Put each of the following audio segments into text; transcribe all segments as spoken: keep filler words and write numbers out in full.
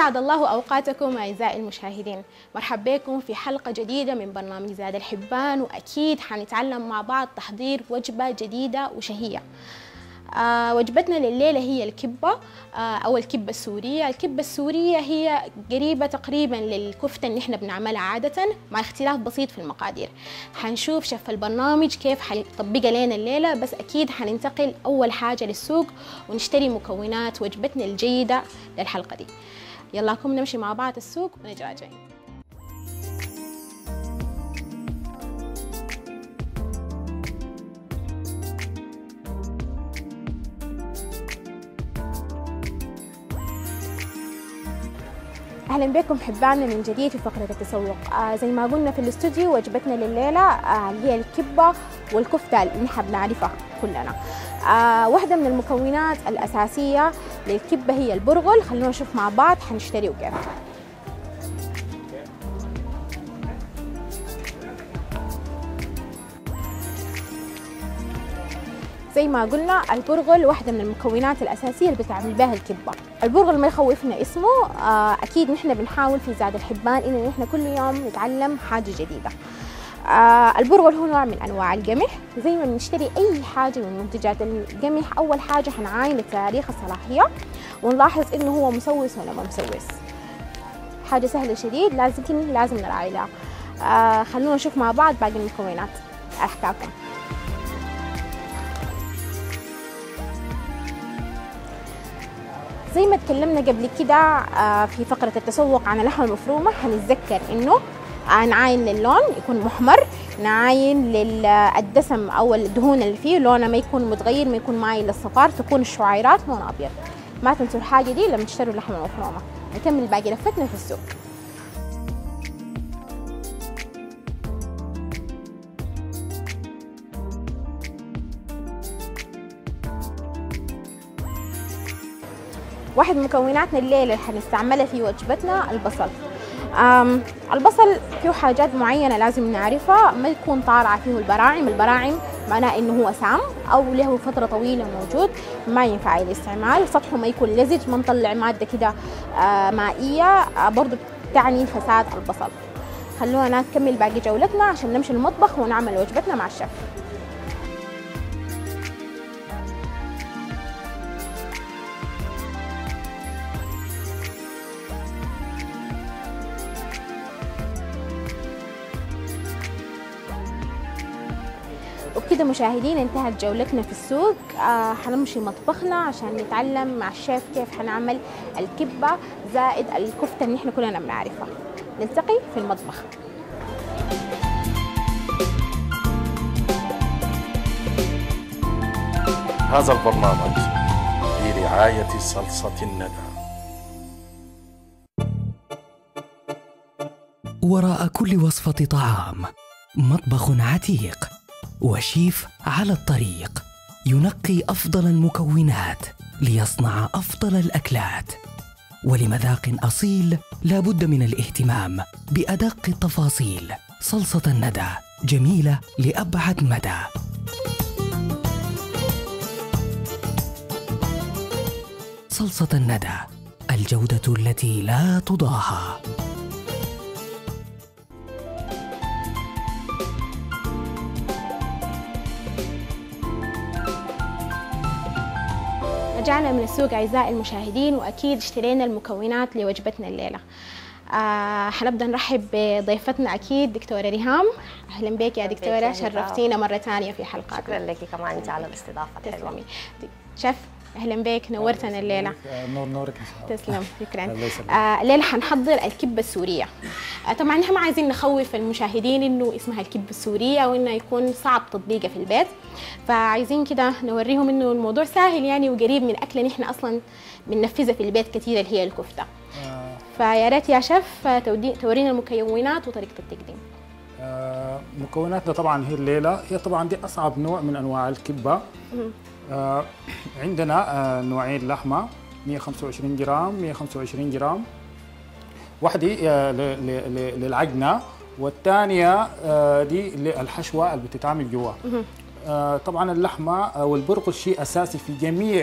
أسعد الله أوقاتكم أعزائي المشاهدين. مرحبا بكم في حلقة جديدة من برنامج زاد الحبان، وأكيد حنتعلم مع بعض تحضير وجبة جديدة وشهية. آه وجبتنا لليلة هي الكبة آه أو الكبة السورية. الكبة السورية هي قريبة تقريبا للكفتة اللي احنا بنعملها عادة، مع اختلاف بسيط في المقادير. حنشوف شيف البرنامج كيف حيطبقها لنا الليلة، بس أكيد حننتقل أول حاجة للسوق ونشتري مكونات وجبتنا الجيدة للحلقة دي. يلاكم نمشي مع بعض السوق ونجي راجعين. اهلا بكم حبانا من جديد في فقره التسوق. آه زي ما قلنا في الاستوديو، وجبتنا لليله آه هي الكبه والكفته اللي نحن بنعرفها كلنا. آه واحده من المكونات الاساسيه للكبه هي البرغل. خلونا نشوف مع بعض حنشتريه كيف. زي ما قلنا البرغل واحدة من المكونات الأساسية اللي بتعمل بها الكبة. البرغل ما يخوفنا اسمه، أكيد نحن بنحاول في زاد الحبان إن نحن كل يوم نتعلم حاجة جديدة. البرغل هو نوع من أنواع القمح. زي ما بنشتري أي حاجة من منتجات القمح، أول حاجة حنعاين تاريخ الصلاحية ونلاحظ إنه هو مسوس ولا ما مسوس. حاجة سهلة شديد لازم لازم نراعي لها. خلونا نشوف مع بعض باقي المكونات أحكاكم. زي ما تكلمنا قبل كده في فقرة التسوق عن اللحمة المفرومة، هنتذكر إنه نعاين للون يكون محمر، نعاين للدسم أو الدهون اللي فيه لونه ما يكون متغير، ما يكون مايل للصفار، تكون الشعيرات لون أبيض. ما تنسوا الحاجة دي لما تشتروا اللحمة المفرومة. نكمل باقي لفتنا في السوق. واحد من مكوناتنا الليلة اللي حنستعملها في وجبتنا البصل. البصل فيه حاجات معينة لازم نعرفها، ما يكون طالعة فيه البراعم. البراعم معناه إنه هو سام أو له فترة طويلة موجود، ما ينفع الاستعمال. سطحه ما يكون لزج، ما نطلع مادة كده مائية، برضو تعني فساد البصل. خلونا نكمل باقي جولتنا عشان نمشي المطبخ ونعمل وجبتنا مع الشيف. وبكده مشاهدين انتهت جولتنا في السوق. آه حنمشي مطبخنا عشان نتعلم مع الشيف كيف حنعمل الكبة زائد الكفتة اللي احنا كلنا بنعرفها. نلتقي في المطبخ. هذا البرنامج برعاية صلصة الندى. وراء كل وصفة طعام مطبخ عتيق، وشيف على الطريق ينقي أفضل المكونات ليصنع أفضل الأكلات. ولمذاق أصيل لا بد من الاهتمام بأدق التفاصيل. صلصة الندى جميلة لأبعد مدى. صلصة الندى، الجودة التي لا تضاهى. رجعنا من السوق أعزائي المشاهدين، وأكيد اشترينا المكونات لوجبتنا الليلة. آه حنبدأ نرحب بضيفتنا أكيد دكتورة ريهام. أهلا بك يا دكتورة، شرفتينا مرة ثانية في حلقاتنا. شكرا لك كمان أنت على الاستضافة الحلوة. تسلمي. شيف أهلا بك، نورتنا الليلة. نور نورك إن شاء الله. تسلم، شكرا. آه الليلة حنحضر الكبة السورية. آه طبعا نحن ما عايزين نخوف المشاهدين إنه اسمها الكبة السورية وإنه يكون صعب تطبيقها في البيت، فعايزين كده نوريهم إنه الموضوع سهل يعني وقريب من أكلة نحن أصلا بننفذها في البيت كثير اللي هي الكفتة. آه. فيا ريت يا شيف تورينا المكونات وطريقة التقديم. آه مكوناتنا طبعا هي الليلة هي طبعا دي أصعب نوع من أنواع الكبة. آه عندنا آه نوعين لحمة، مئة وخمسة وعشرين جرام مئة وخمسة وعشرين جرام، واحدة آه للعجنة والثانية آه دي الحشوة اللي بتتعمل جوا. آه طبعا اللحمة والبرغل شيء أساسي في جميع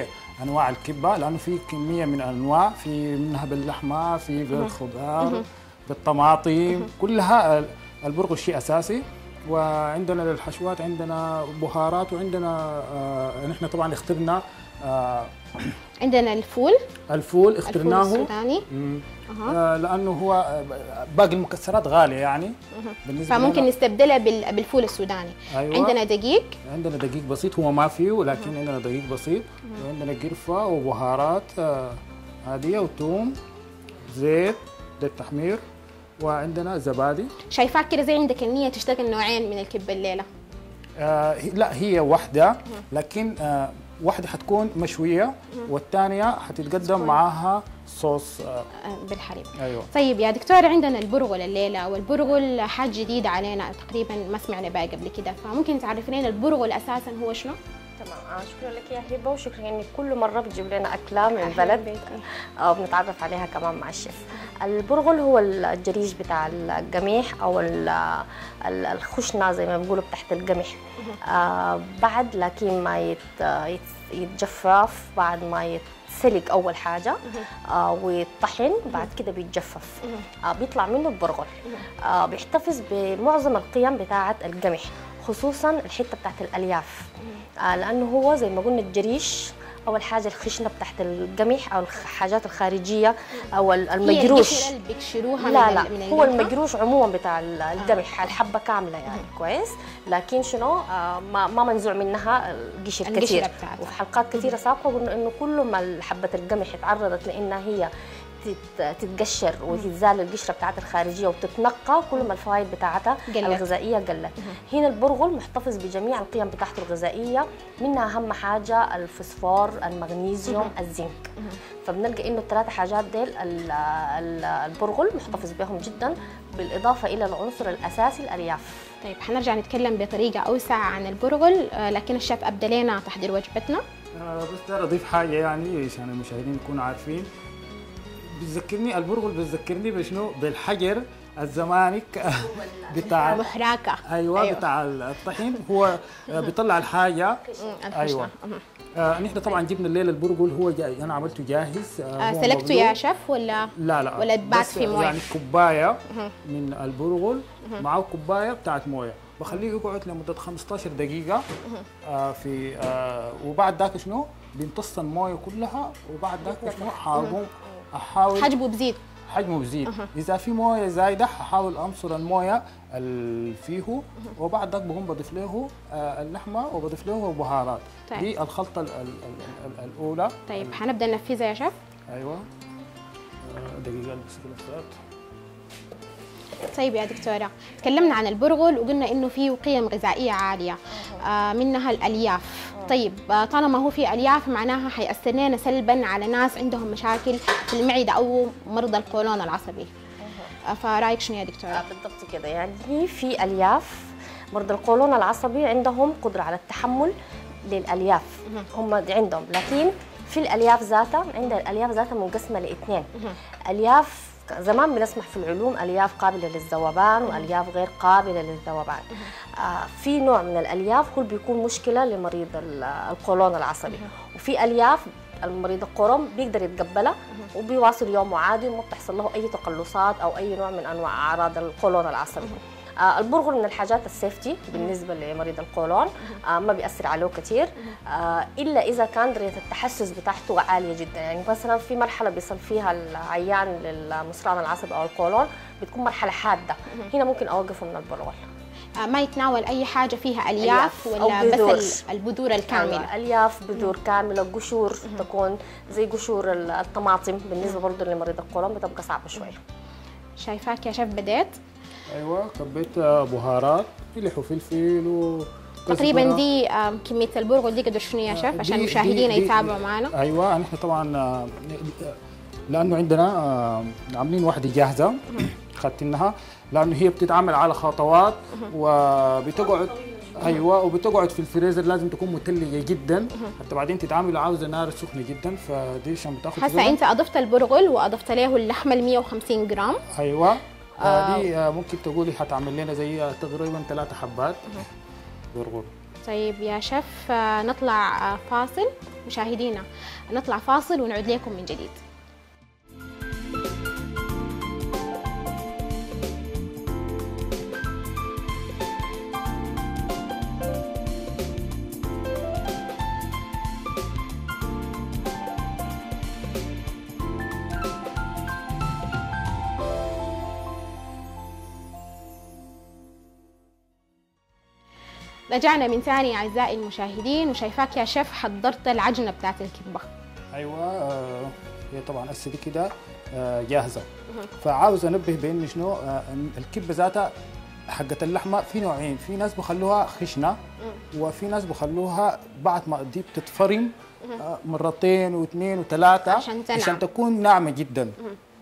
انواع الكبه، لانه في كميه من الانواع، في منها باللحمه، في بالخضار، بالطماطم، كلها البرغل شيء اساسي. وعندنا للحشوات عندنا بهارات، وعندنا آه نحن طبعا اخترنا آه عندنا الفول الفول اخترناه الفول السوداني آه لانه هو باقي المكسرات غاليه يعني بالنسبه فممكن لنا نستبدلها بالفول السوداني. أيوة. عندنا دقيق عندنا دقيق بسيط، هو ما فيه ولكن عندنا دقيق بسيط، وعندنا قرفه وبهارات آه عاديه، وثوم، زيت للتحمير، وعندنا زبادي. شايفاك كده زي عندك النية تشتغل نوعين من الكبة الليلة. آه لا، هي واحدة، لكن آه واحدة حتكون مشوية والثانية حتتقدم معاها صوص آه بالحليب. أيوة. طيب يا دكتورة، عندنا البرغل الليلة، والبرغل حاجة جديدة علينا تقريبا ما سمعنا بها قبل كده، فممكن تعرفي لنا البرغل أساسا هو شنو؟ تمام، شكرا لك يا هبه، وشكرا انك كل مره بتجيب لنا اكله من البلد او بنتعرف عليها كمان مع الشيف. البرغل هو الجريج بتاع القميح او الخشنه زي ما بيقولوا تحت القمح. آه بعد لكن ما يتجفف، بعد ما يتسلق اول حاجه آه ويطحن، بعد كده بيتجفف آه بيطلع منه البرغل. آه بيحتفظ بمعظم القيم بتاعه القمح، خصوصا الحته بتاعت الالياف، آه لانه هو زي ما قلنا الجريش اول حاجه الخشنه بتاعت القمح او الحاجات الخارجيه او المجروش. هي اللي بيقشروها لا من لا من هو المجروش عموما بتاع القمح آه. الحبه كامله يعني آه. كويس، لكن شنو آه ما, ما منزوع منها القشر كثير. وفي حلقات كثيره سابقه قلنا انه كل ما حبه القمح اتعرضت لانها هي تتقشر وتتزال القشره بتاعتها الخارجيه وتتنقى، كل ما الفوائد بتاعتها الغذائيه قلت. هنا البرغل محتفظ بجميع القيم بتاعته الغذائيه، منها اهم حاجه الفوسفور، المغنيسيوم، الزنك. فبنلقى انه الثلاثه حاجات ديل البرغل محتفظ بهم جدا، بالاضافه الى العنصر الاساسي الالياف. طيب حنرجع نتكلم بطريقه اوسع عن البرغل، لكن الشيف ابدا لنا تحضير وجبتنا. بس بدي اضيف حاجه يعني عشان المشاهدين يكونوا عارفين. بتذكرني البرغل بتذكرني بشنو؟ بالحجر الزمانك بتاع محراكه. أيوة, ايوه بتاع الطحين، هو بيطلع الحاجه. ايوه آه نحن طبعا جبنا الليله البرغل، هو جاي انا عملته جاهز. آه سلقته يا شيف ولا لا لا ولا اتبات في مويه؟ يعني كوبايه من البرغل معه كوبايه بتاعت مويه، بخليه يقعد لمده خمسطعش دقيقه آه في آه وبعد ذاك شنو بيمتص المويه كلها، وبعد ذاك شنو حاقوم احاول حجمه بزيد حجمه بزيد أه. اذا في مويه زايده حاول انصر المويه اللي فيه، وبعد ذاك بقوم بضيف له اللحمه وبضيف له بهارات. طيب. دي الخلطه ال ال ال الاولى. طيب حنبدا ننفذها يا شيف. ايوه دقيقه البس الفلات. طيب يا دكتوره، تكلمنا عن البرغل وقلنا انه فيه قيم غذائيه عاليه آه منها الالياف. طيب طالما هو في الياف معناها حيأثر لنا سلبا على ناس عندهم مشاكل في المعده او مرضى القولون العصبي. فرايك شنو يا دكتوره؟ بالضبط كده، يعني في الياف مرضى القولون العصبي عندهم قدره على التحمل للالياف، هم عندهم، لكن في الالياف ذاتها عندها الالياف ذاتها منقسمه لاثنين. الياف زمان بنسمع في العلوم الياف قابله للذوبان والياف غير قابله للذوبان. آه في نوع من الالياف هو بيكون مشكله لمريض القولون العصبي، وفي الياف المريض القولون بيقدر يتقبلها وبيواصل يومه عادي وما بتحصل له اي تقلصات او اي نوع من انواع اعراض القولون العصبي. آه البرغل من الحاجات السيفتي بالنسبه لمريض القولون، آه ما بيأثر عليه كثير آه الا اذا كان درجه التحسس بتاعته عاليه جدا. يعني مثلا في مرحله بيصل فيها العيان للمصران العصبي او القولون بتكون مرحله حاده، هنا ممكن اوقفه من البرغل. آه ما يتناول اي حاجه فيها الياف ولا بس البذور الكامله؟ أيوة. الياف، بذور كامله، قشور تكون زي قشور الطماطم بالنسبه برضه لمريض القولون بتبقى صعبه شويه. شايفاك يا شيف بديت؟ ايوه كبيت بهارات ملح وفلفل و تقريبا دي كميه البرغل دي قدر شنو يا شيف عشان المشاهدين يتابعوا معنا؟ ايوه نحن طبعا لانه عندنا عاملين واحده جاهزه اخذتنها، لانه هي بتتعمل على خطوات وبتقعد ايوه وبتقعد في الفريزر، لازم تكون متلجه جدا حتى بعدين تتعمل عاوزه نار سخنه جدا، فدي عشان بتاخذ. هسه انت اضفت البرغل واضفت له اللحمه ال مية وخمسين جرام. ايوه آه دي آه ممكن تقولي حتعمل لنا زي تقريبا ثلاثة حبات برغل. طيب يا شيف، آه، نطلع آه، فاصل. مشاهدينا نطلع فاصل ونعود لكم من جديد. رجعنا من ثاني أعزائي المشاهدين، وشايفاك يا شيف حضرت العجنة بتاعت الكبة. ايوه، آه، هي طبعا هسه دي كده آه، جاهزه. فعاوز انبه بان شنو آه، إن الكبه ذاتها حقه اللحمه في نوعين، في ناس بخلوها خشنه وفي ناس بخلوها بعد ما دي بتتفرم آه، مرتين واثنين وثلاثه عشان تنعم. عشان تكون ناعمه جدا.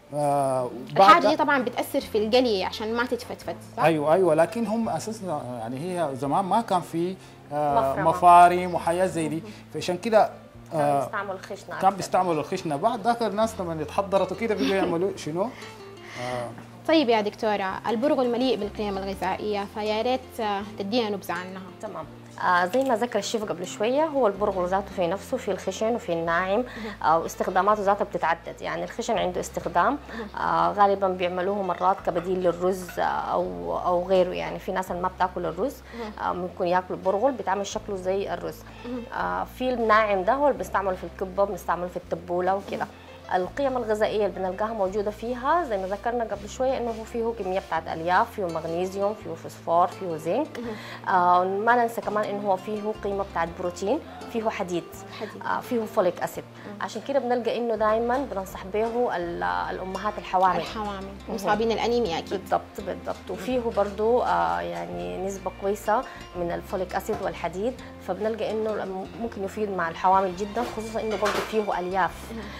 آه الحاجة دي طبعا بتأثر في القلي عشان ما تتفتفت، صح؟ ايوه ايوه، لكن هم اساسا يعني هي زمان ما كان في آه مفرمة. مفارم وحياه زي دي، فعشان كده كان آه بيستعملوا الخشنه كان أكتر. بيستعملوا الخشنه. بعد ذاك الناس لما اتحضرت وكده بيجوا يعملوا شنو؟ آه طيب يا دكتورة، البرغل مليء بالقيم الغذائية، فيا ريت آه، تدينا نبذة عنها. تمام. آه زي ما ذكر الشيف قبل شويه، هو البرغل ذاته في نفسه في الخشن وفي الناعم، آه واستخداماته ذاتها بتتعدد. يعني الخشن عنده استخدام آه غالبا بيعملوه مرات كبديل للرز آه او او غيره. يعني في ناس اللي ما بتاكل الرز آه ممكن ياكلوا البرغل، بيتعمل شكله زي الرز. آه في الناعم ده هو اللي بيستعمله في الكبه، بنستعمله في التبوله وكده. القيم الغذائيه اللي بنلقاها موجوده فيها زي ما ذكرنا قبل شويه، انه هو فيه كميه بتاعت الياف، فيه مغنيسيوم، فيه فوسفور، فيه زنك. آه ما ننسى كمان انه هو فيه قيمه بتاعت بروتين، فيه حديد, حديد. آه فيه فوليك اسيد. عشان كده بنلقى انه دائما بننصح به الامهات الحوامل الحوامل مصابين الانيميا اكيد. بالضبط بالضبط. وفيه برضه آه يعني نسبه كويسه من الفوليك اسيد والحديد، فبنلقى انه ممكن يفيد مع الحوامل جدا، خصوصا انه برضه فيه الياف.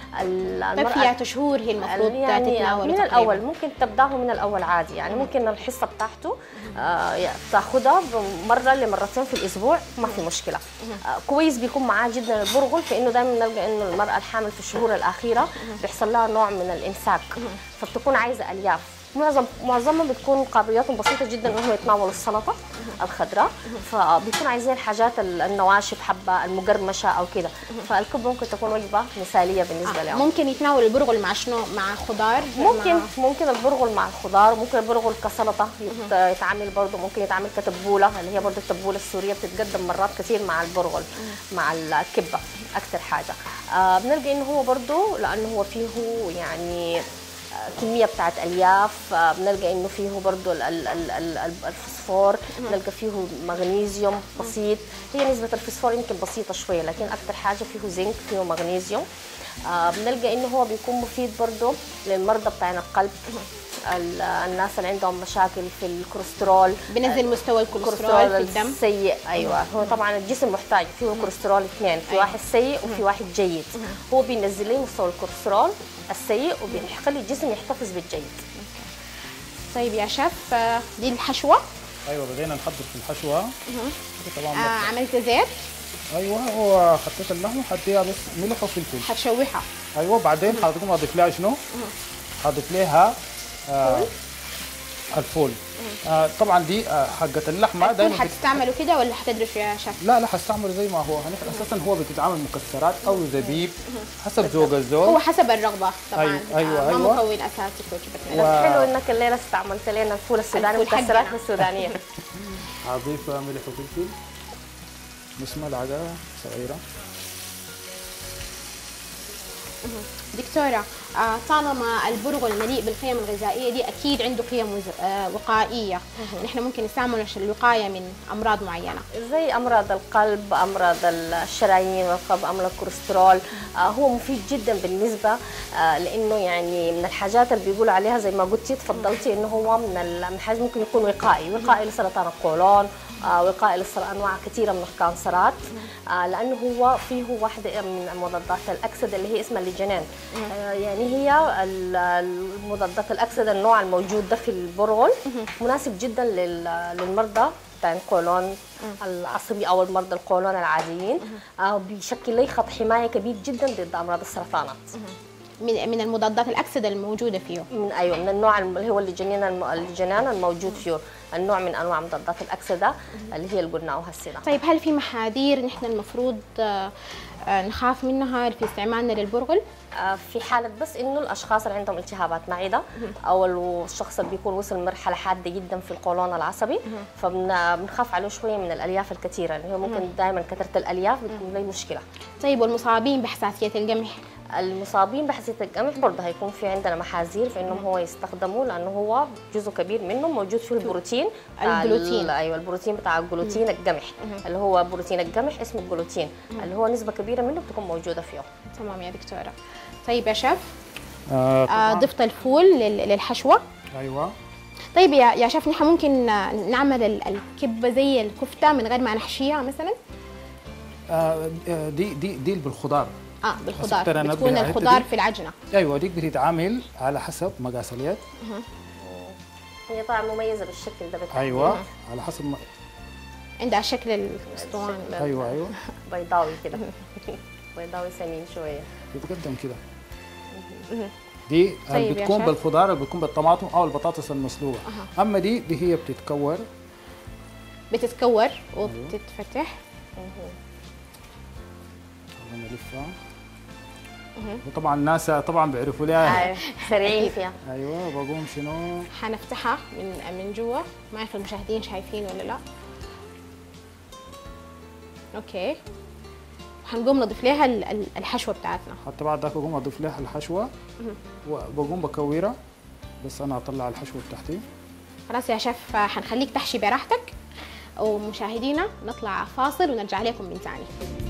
طيب فيها شهور هي المفروض يعني تتناول من تقريباً. الاول ممكن تبداه من الاول عادي. يعني ممكن الحصه بتاعته آه تاخذها مره لمرتين في الاسبوع، ما في مشكله. آه كويس بيكون معاه جدا البرغل، فانه دائما نلقى انه المراه الحامل في الشهور الاخيره بيحصل لها نوع من الامساك، فبتكون عايزه الياف. معظم معظمهم بتكون قابلياتهم بسيطه جدا انهم يتناولوا السلطه الخضراء، فبيكون عايزين الحاجات النواشف، حبه المقرمشه او كده. فالكبه ممكن تكون وجبه مثاليه بالنسبه آه. لهم. ممكن يتناول البرغل مع شنو؟ مع خضار؟ ممكن مع... ممكن البرغل مع الخضار، ممكن البرغل كسلطه يت- يتعمل برضه، ممكن يتعمل كتبوله اللي هي برضه التبوله السوريه بتتقدم مرات كثير مع البرغل مع الكبه اكثر حاجه. آه بنلقى انه هو برضه لانه هو فيه يعني كميه بتاعت الياف، آه بنلقى انه فيه برضه ال- ال- ال- ال- الفوسفور، بنلقى فيه مغنيسيوم بسيط. هي نسبه الفوسفور يمكن بسيطه شويه، لكن اكثر حاجه فيه زنك، فيه مغنيسيوم. آه بنلقى انه هو بيكون مفيد برضه للمرضى بتاع القلب، ال- الناس اللي عندهم مشاكل في الكوليسترول، بنزل مستوى الكوليسترول في الدم. السيء. ايوه، هو طبعا الجسم محتاج فيه كوليسترول اثنين، في واحد سيء وفي واحد جيد. هو بينزل لي مستوى الكوليسترول السيء وبيخلي الجسم يحتفظ بالجيد. طيب يا شيف، آه، دي الحشوه. ايوه، بدينا نحضر في الحشوه. طبعا آه عملت زيت. ايوه، هو حطيت اللحمه حطيها بس ملح وفلفل. حتشوحها. ايوه، بعدين حضرتكم اضيف لها شنو؟ حاضيف لها آه الفول. آه طبعا دي آه حقه اللحمه الفول دايما حتستعملوا كده ولا حتدرسوا يا شيف؟ لا لا، حستعمل زي ما هو. هنحن اساسا هو بتتعامل مكسرات او زبيب حسب ذوق هو الزول. حسب الرغبه طبعا. أيوة، أيوة، آه، ما أيوة. مكون اساسي في وجبتنا. و- حلو انك الليله استعملت لنا الفول السوداني الفول والمكسرات حقنا. السودانيه. اضيف ملح وفلفل نص ملعقه صغيره. دكتورة، آه، طالما البرغل مليء بالقيم الغذائية دي أكيد عنده قيم وز- آه، وقائية، نحن ممكن نستعمله عشان الوقاية من أمراض معينة. زي امراض القلب، امراض الشرايين والقلب، امراض الكوليسترول. آه هو مفيد جدا بالنسبه آه لانه يعني من الحاجات اللي بيقولوا عليها زي ما قلتي تفضلتي انه هو من ال- من الحاجات ممكن يكون وقائي، وقائي لسرطان القولون، آه وقائي لانواع كثيره من الكانسرات. آه لانه هو فيه واحده من مضادات الاكسده اللي هي اسمها الليجينين. آه يعني هي ال- المضادات الاكسده النوع الموجود ده في البرغل مناسب جدا لل- للمرضى بتاع القولون العصبي او المرضى القولون العاديين. آه بيشكل لي خط حمايه كبير جدا ضد امراض السرطانات. من من المضادات الأكسدة الموجودة فيه. من ايوه من النوع الم- اللي هو الليجينين الم- الليجينين الموجود فيه. النوع من انواع مضادات الاكسده اللي هي اللي قلناها هسه ده. طيب هل في محاذير نحن المفروض آه، آه، نخاف منها في استعمالنا للبرغل؟ آه، في حالة بس إنه الأشخاص اللي عندهم التهابات معدة أو الشخص اللي بيكون وصل مرحلة حادة جدا في القولون العصبي، فبنخاف عليه شوية من الألياف الكثيرة اللي هي ممكن دائما كثرة الألياف بتكون له مشكلة. طيب والمصابين بحساسية القمح؟ المصابين بحساسية القمح برضه هيكون في عندنا محاذير في إنهم هو يستخدموا، لأنه هو جزء كبير منه موجود فيه البروتين بتاع الجلوتين. أيوه البروتين بتاع الجلوتين القمح اللي هو بروتين القمح اسمه الجلوتين اللي هو نسبة كبيرة منه بتكون موجودة فيه. تمام يا دكتورة. طيب يا شيف، آه آه ضفت الفول لل- للحشوة. ايوه. طيب يا يا شيف، نحن ممكن آه، نعمل ال- الكبة زي الكفتة من غير ما نحشيها مثلا؟ آه آه، دي دي دي بالخضار. اه بالخضار، ترى أنا بتكون أنبه على الحتة الخضار دي. في العجنة. ايوه دي بتتعامل على حسب مقاس اليد. هي طبعا مميزة بالشكل ده بتاعها. ايوه على حسب ما... عندها شكل الاسطوانة. ايوه ايوه بيضاوي كده بيضاوي سمين شوية. بتقدم كده. دي طيب يا بتكون شيف. بالخضار اللي بتكون بالطماطم او البطاطس المسلوقه. اما دي دي هي بتتكور. بتتكور وبتتفتح. خلينا نلفها. وطبعا الناس طبعا بيعرفوا لها. أيوة، سريعين فيها. ايوه بقوم شنو. حنفتحها من من جوا، ما اعرف المشاهدين شايفين ولا لا. اوكي. حنقوم نضيف لها ال- ال- الحشوة بتاعتنا. حتى بعد ذاك بقوم اضيف لها الحشوه وبقوم بكورها. بس انا اطلع الحشوه بتاعتي. خلاص يا شيف، حنخليك تحشي براحتك، ومشاهدينا نطلع فاصل ونرجع لكم من ثاني.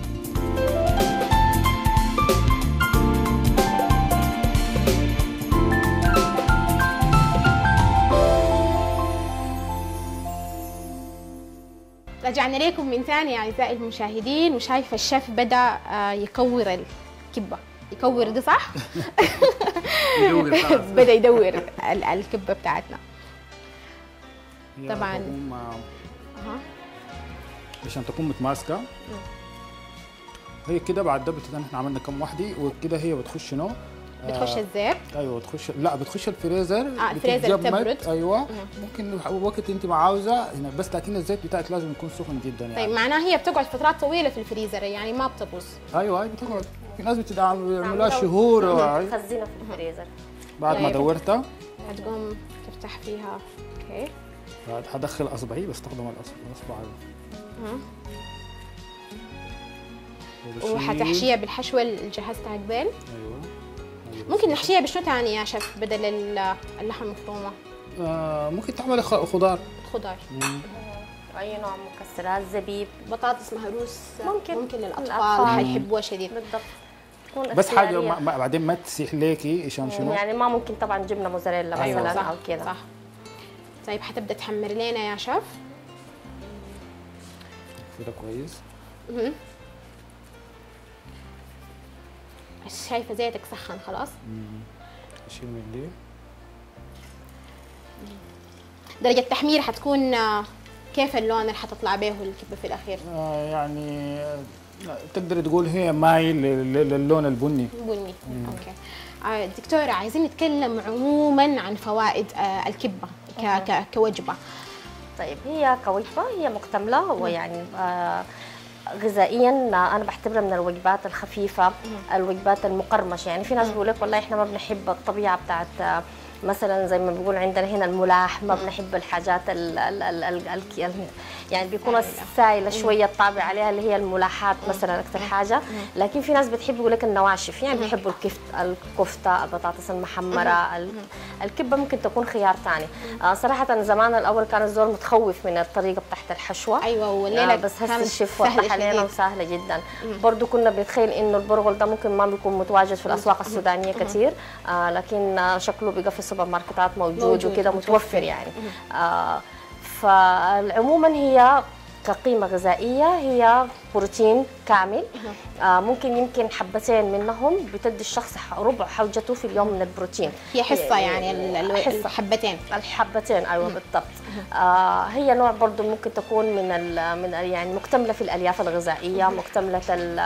رجعنا لكم من ثاني اعزائي المشاهدين، وشايفه الشيف بدا آه، يكور الكبه. يكور دي صح؟ يدور خلاص. بدا يدور ال- الكبه بتاعتنا. هي طبعاً. بقوم، آه، أها. عشان تكون متماسكه. هي كده بعد ده بتبقى احنا عملنا كم وحده وكده هي بتخش شنو؟ بتخش الزيت. ايوه بتخش لا بتخش الفريزر. اه الفريزر بتتجمد. تبرد. ايوه ممكن وقت انت ما عاوزه هنا، بس لكن الزيت بتاعك لازم يكون سخن جدا يعني. طيب معناها هي بتقعد فترات طويله في الفريزر، يعني ما بتبوظ. ايوه ايوه بتقعد. في ناس بتعملوها شهور. أيوة. خزينه في الفريزر. بعد ما طيب. دورتها هتقوم تفتح فيها. اوكي. هدخل اصبعي، بستخدم الأصبع- الاصبع أها. وبشيل. وحتحشيها بالحشوه اللي جهزتها قبل. ايوه. أيوة. ممكن نحشيها بشنو ثاني يا شيف بدل ال- اللحم المفرومه؟ آه ممكن تعملي خ- خضار. خضار. اي نوع مكسرات، زبيب. بطاطس مهروس. ممكن. ممكن للاطفال للأطفال. حيحبوها شديد. بالضبط. تكون بس حاجه اختيارية. ما ما- بعدين ما تسيح ليكي عشان شنو. يعني ما ممكن طبعا جبنه موزاريلا أيوة، مثلا صح او كذا. صح. طيب حتبدا تحمر لنا يا شيف. كده كويس. مهم. بس شايفه زيتك سخن خلاص. اشيل من دي. درجه التحمير حتكون آه، كيف اللون اللي حتطلع به الكبه في الاخير؟ آه يعني آه، تقدر تقول هي مايل لل- للون البني. بني. اوكي. آه، دكتوره عايزين نتكلم عموما عن فوائد آه، الكبه ك- ك- كوجبه. طيب هي كوجبه هي مكتمله ويعني آه غذائيا انا بعتبرها من الوجبات الخفيفه، الوجبات المقرمشه. يعني في ناس بيقول لك والله احنا ما بنحب الطبيعه بتاعت آه، مثلا زي ما بيقول عندنا هنا الملاح، ما بنحب الحاجات ال ال ال ال ال ال يعني بيكون سايله شويه الطابع عليها اللي هي الملاحات مثلا اكثر حاجه. لكن في ناس بتحب يقول لك النواشف، يعني بيحبوا الكفت الكفته، البطاطس المحمره، ال- الكبه ممكن تكون خيار ثاني. آه صراحه زمان الاول كان الزول متخوف من الطريقه بتاعت الحشوه. ايوه والليله آه بس هسه كانت الشيف سهلة وضح علينا شديد. وسهله جدا. برضه كنا بنتخيل انه البرغل ده ممكن ما بيكون متواجد في الاسواق السودانيه كثير، آه لكن آه شكله بقى في السوبر ماركتات موجود, موجود، وكده متوفر. متوفر يعني. آه فعموما هي كقيمة غذائية هي بروتين كامل. آه ممكن يمكن حبتين منهم بتدي الشخص ربع حوجته في اليوم من البروتين. هي حصه يعني ال- ال- حصة. الحبتين. الحبتين ايوه بالضبط. آه هي نوع برضه ممكن تكون من ال من ال يعني مكتمله في الالياف الغذائيه، مكتمله ال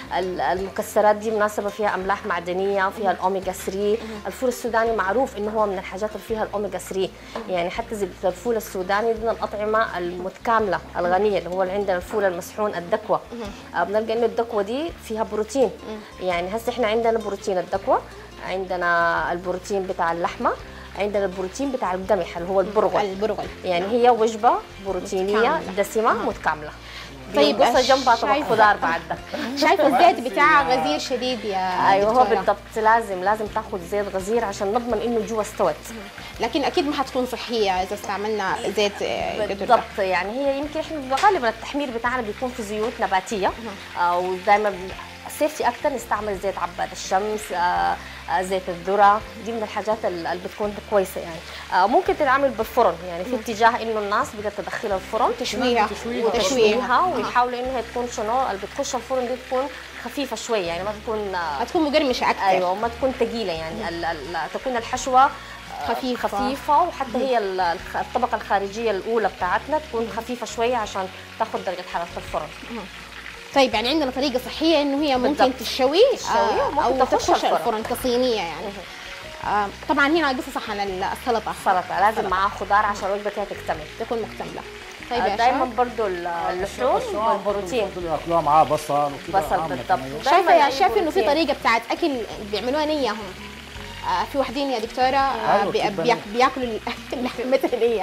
المكسرات دي مناسبه فيها املاح معدنيه، فيها الاوميجا ثلاثة. الفول السوداني معروف انه هو من الحاجات اللي فيها الاوميجا ثلاثة، يعني حتى زبده الفول السوداني دي من الاطعمه المتكامله الغنيه، اللي هو اللي عندنا الفول المسحون الدكوه. بنلقى انه الدكوه دي فيها بروتين، يعني هسه احنا عندنا بروتين الدكوه، عندنا البروتين بتاع اللحمه، عندنا البروتين بتاع القمح اللي هو البرغل. البرغل يعني هي وجبه بروتينيه متكاملة. دسمه متكامله. طيب بص جنبها طبق خضار بعد ده. شايفه الزيت بتاعها غزير شديد يا ايوه هو دكتورة. بالضبط، لازم لازم تاخذ زيت غزير عشان نضمن انه جوا استوت. لكن اكيد ما حتكون صحيه اذا استعملنا زيت آه، قدر ده. بالضبط، يعني هي يمكن احنا غالبا التحمير بتاعنا بيكون في زيوت نباتيه، او دائما سيفتي اكثر نستعمل زيت عباد الشمس، آه، آه، زيت الذره، دي من الحاجات اللي بتكون كويسه يعني. آه، ممكن تتعمل بالفرن، يعني في اتجاه انه الناس بدها تدخلها الفرن تشويها وتشويها ويحاولوا انها تكون شنو اللي بتخش الفرن دي تكون خفيفه شويه، يعني ما تكون آه، هتكون مقرمشه اكثر. ايوه وما تكون ثقيله، يعني ال- ال- تكون الحشوه خفيفة. خفيفه، وحتى هي ال- الخ- الطبقه الخارجيه الاولى بتاعتنا تكون خفيفه شويه عشان تاخذ درجه حراره الفرن. طيب يعني عندنا طريقه صحيه انه هي ممكن بالضبط. تشوي تشوي آه، وممكن او تخش تخش الفرن. الفرن كصينيه يعني. آه، طبعا هنا قصص عن السلطه سلطه لازم معاها خضار عشان الوجبه كده تكتمل. تكون مكتمله. طيب يا دائما شاف برضو اللحوم والبروتين، ياكلوها معاها بصل وكده. بصل بالضبط. شايفه يا دايماً شاف انه في البروتين. طريقه بتاعت اكل بيعملوها نيه هم. آه، في واحدين يا دكتوره آه، أيوة، بي- كيف بياك- بياكلوا اللحمه النيه.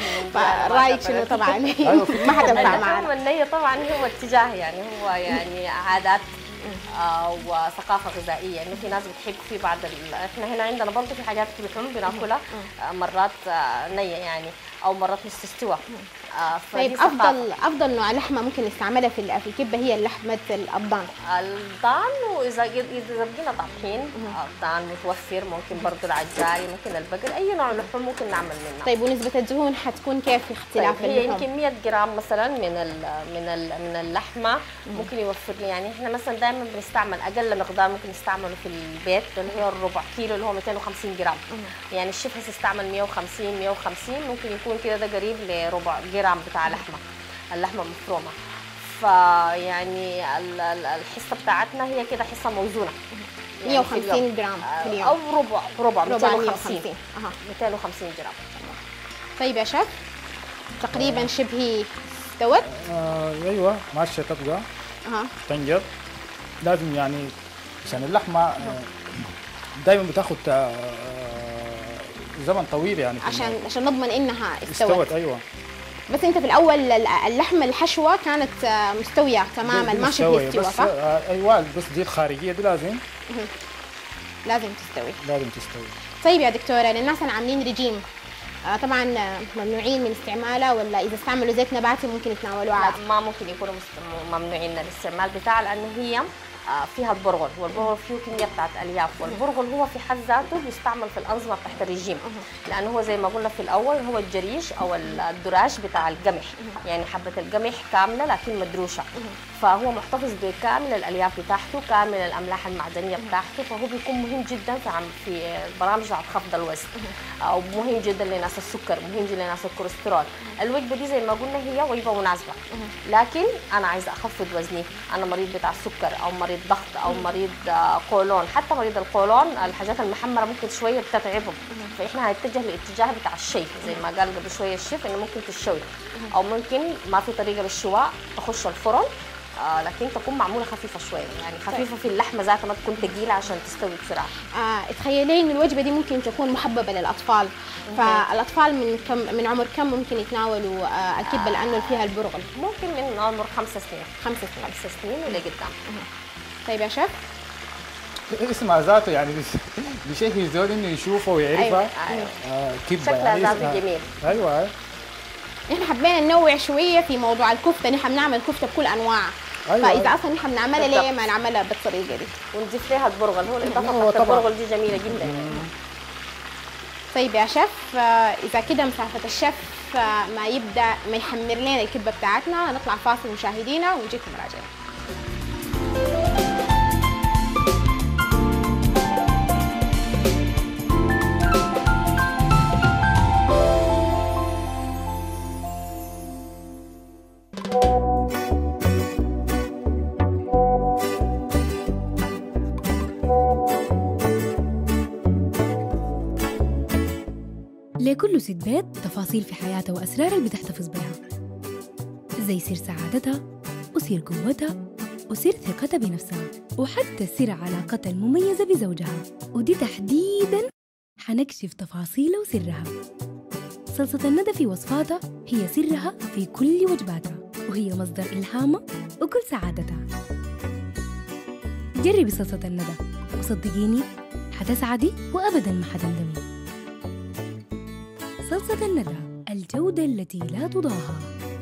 فرايك شنو طبعا ما حتنفع اللحوم معنا. النية طبعا هو اتجاه، يعني هو يعني عادات آه وثقافه غذائيه، انه في ناس بتحب، في بعض ال... احنا هنا عندنا برضه في حاجات لحوم بناكلها آه مرات آه نيه يعني، او مرات نص استوى. آه طيب فدي ثقافة. افضل افضل نوع لحمه ممكن نستعملها في ال- في الكبه هي لحمه الضان. الضان، واذا اذا بقينا طابخين الضان متوفر، ممكن برضه العجاري، ممكن البقر، اي نوع لحوم ممكن نعمل منه. طيب ونسبه الدهون حتكون كيف في اختلاف طيب هي اللحوم؟ يمكن مية جرام مثلا من ال من ال من اللحمه ممكن يوفر لي، يعني احنا مثلا دائما بنستعمل اقل مقدار ممكن نستعمله في البيت اللي هو الربع كيلو اللي هو مئتين وخمسين جرام. يعني الشيف هسه استعمل مئة وخمسين مئة وخمسين، ممكن يكون كده ده قريب لربع جرام بتاع لحمه، اللحمه المفرومه. فيعني ال- ال- الحصه بتاعتنا هي كده حصه موزونه، مئة وخمسين جرام في اليوم او ربع ربع ربع مئتين مئة وخمسين وخمسين. اها. مئتين وخمسين جرام. طيب يا شيف تقريبا شبه استوت. آه ايوه ماشيه تبقى اها. تنجر. لازم يعني عشان اللحمه آه دائما بتاخد آه زمن طويل يعني في عشان النار. عشان نضمن انها استوت. استوت ايوه. بس انت في الاول ال- اللحمه الحشوه كانت آه، مستويه تماما دي ما مستوية، شبه استوى بس صح؟ آه ايوه بس دي الخارجيه دي لازم لازم تستوي. لازم تستوي. طيب يا دكتوره للناس اللي عاملين رجيم آه، طبعا آه، ممنوعين من استعمالها ولا اذا استعملوا زيت نباتي ممكن يتناولوه لا عادي؟ ما ممكن يكونوا مست- ممنوعين من الاستعمال بتاعها، لانه هي آه، فيها البرغل، والبرغل فيه كميه بتاعت الياف، والبرغل هو في حد ذاته بيستعمل في الانظمه تحت الرجيم، لانه هو زي ما قلنا في الاول هو الجريش او الدراج بتاع القمح، يعني حبه القمح كامله لكن مدروشه، فهو محتفظ بكامل الالياف بتاعته، كامل الاملاح المعدنيه بتاعته، فهو بيكون مهم جدا في عم في برامج على خفض الوزن، او مهم جدا لناس السكر، مهم جدا لناس الكوليسترول. الوجبه دي زي ما قلنا هي وجبه مناسبه، لكن انا عايزه اخفض وزني، انا مريض بتاع السكر او مريض ضغط او مريض آه، قولون، حتى مريض القولون الحاجات المحمره ممكن شويه بتتعبهم، فاحنا هنتجه للاتجاه بتاع الشي زي ما قال قبل شويه الشيف، انه ممكن تشوي او ممكن ما في طريقه للشواء تخش الفرن، آه لكن تكون معموله خفيفه شويه، يعني خفيفه في اللحمه ذاتها ما تكون ثقيله عشان تستوي بسرعه. آه، تخيلي ان الوجبه دي ممكن تكون محببه للاطفال، فالاطفال من كم من عمر كم ممكن يتناولوا آه، الكبه لانه فيها البرغل؟ ممكن من عمر خمس سنين خمس سنين. خمس سنين ولقدام. طيب يا شيف اسمع ذاته يعني بيش- بيشهي الزول انه يشوفه ويعرفها. أيوة، أيوة. آه كبه شكلها يعني ذات اسمها- جميل. ايوه أيوة. نحن حبينا ننوع شويه في موضوع الكفته، نحن بنعمل كفته بكل انواعها. أيوة. فاذا اصلا نحن بنعملها ليه بالضبط. ما نعملها بالطريقه دي؟ ونضيف لها البرغل، هو هو الاضافه بتاعت طبعاً. البرغل دي جميله جدا يعني. طيب يا شيف آه، اذا كده مسافه الشيف آه، ما يبدا ما يحمر لنا الكبه بتاعتنا، نطلع فاصل مشاهدينا ونجيكم راجعين. لكل ست بيت تفاصيل في حياتها وأسرار اللي بتحتفظ بها، زي سر سعادتها وسر قوتها وسر ثقتها بنفسها، وحتى سر علاقتها المميزة بزوجها، ودي تحديداً حنكشف تفاصيلها وسرها. صلصة الندى في وصفاتها هي سرها في كل وجباتها، وهي مصدر إلهامها وكل سعادتها. جربي صلصة الندى وصدقيني حتسعدي وأبداً ما حتندمي. صلصة الندى، الجودة التي لا تضاهى.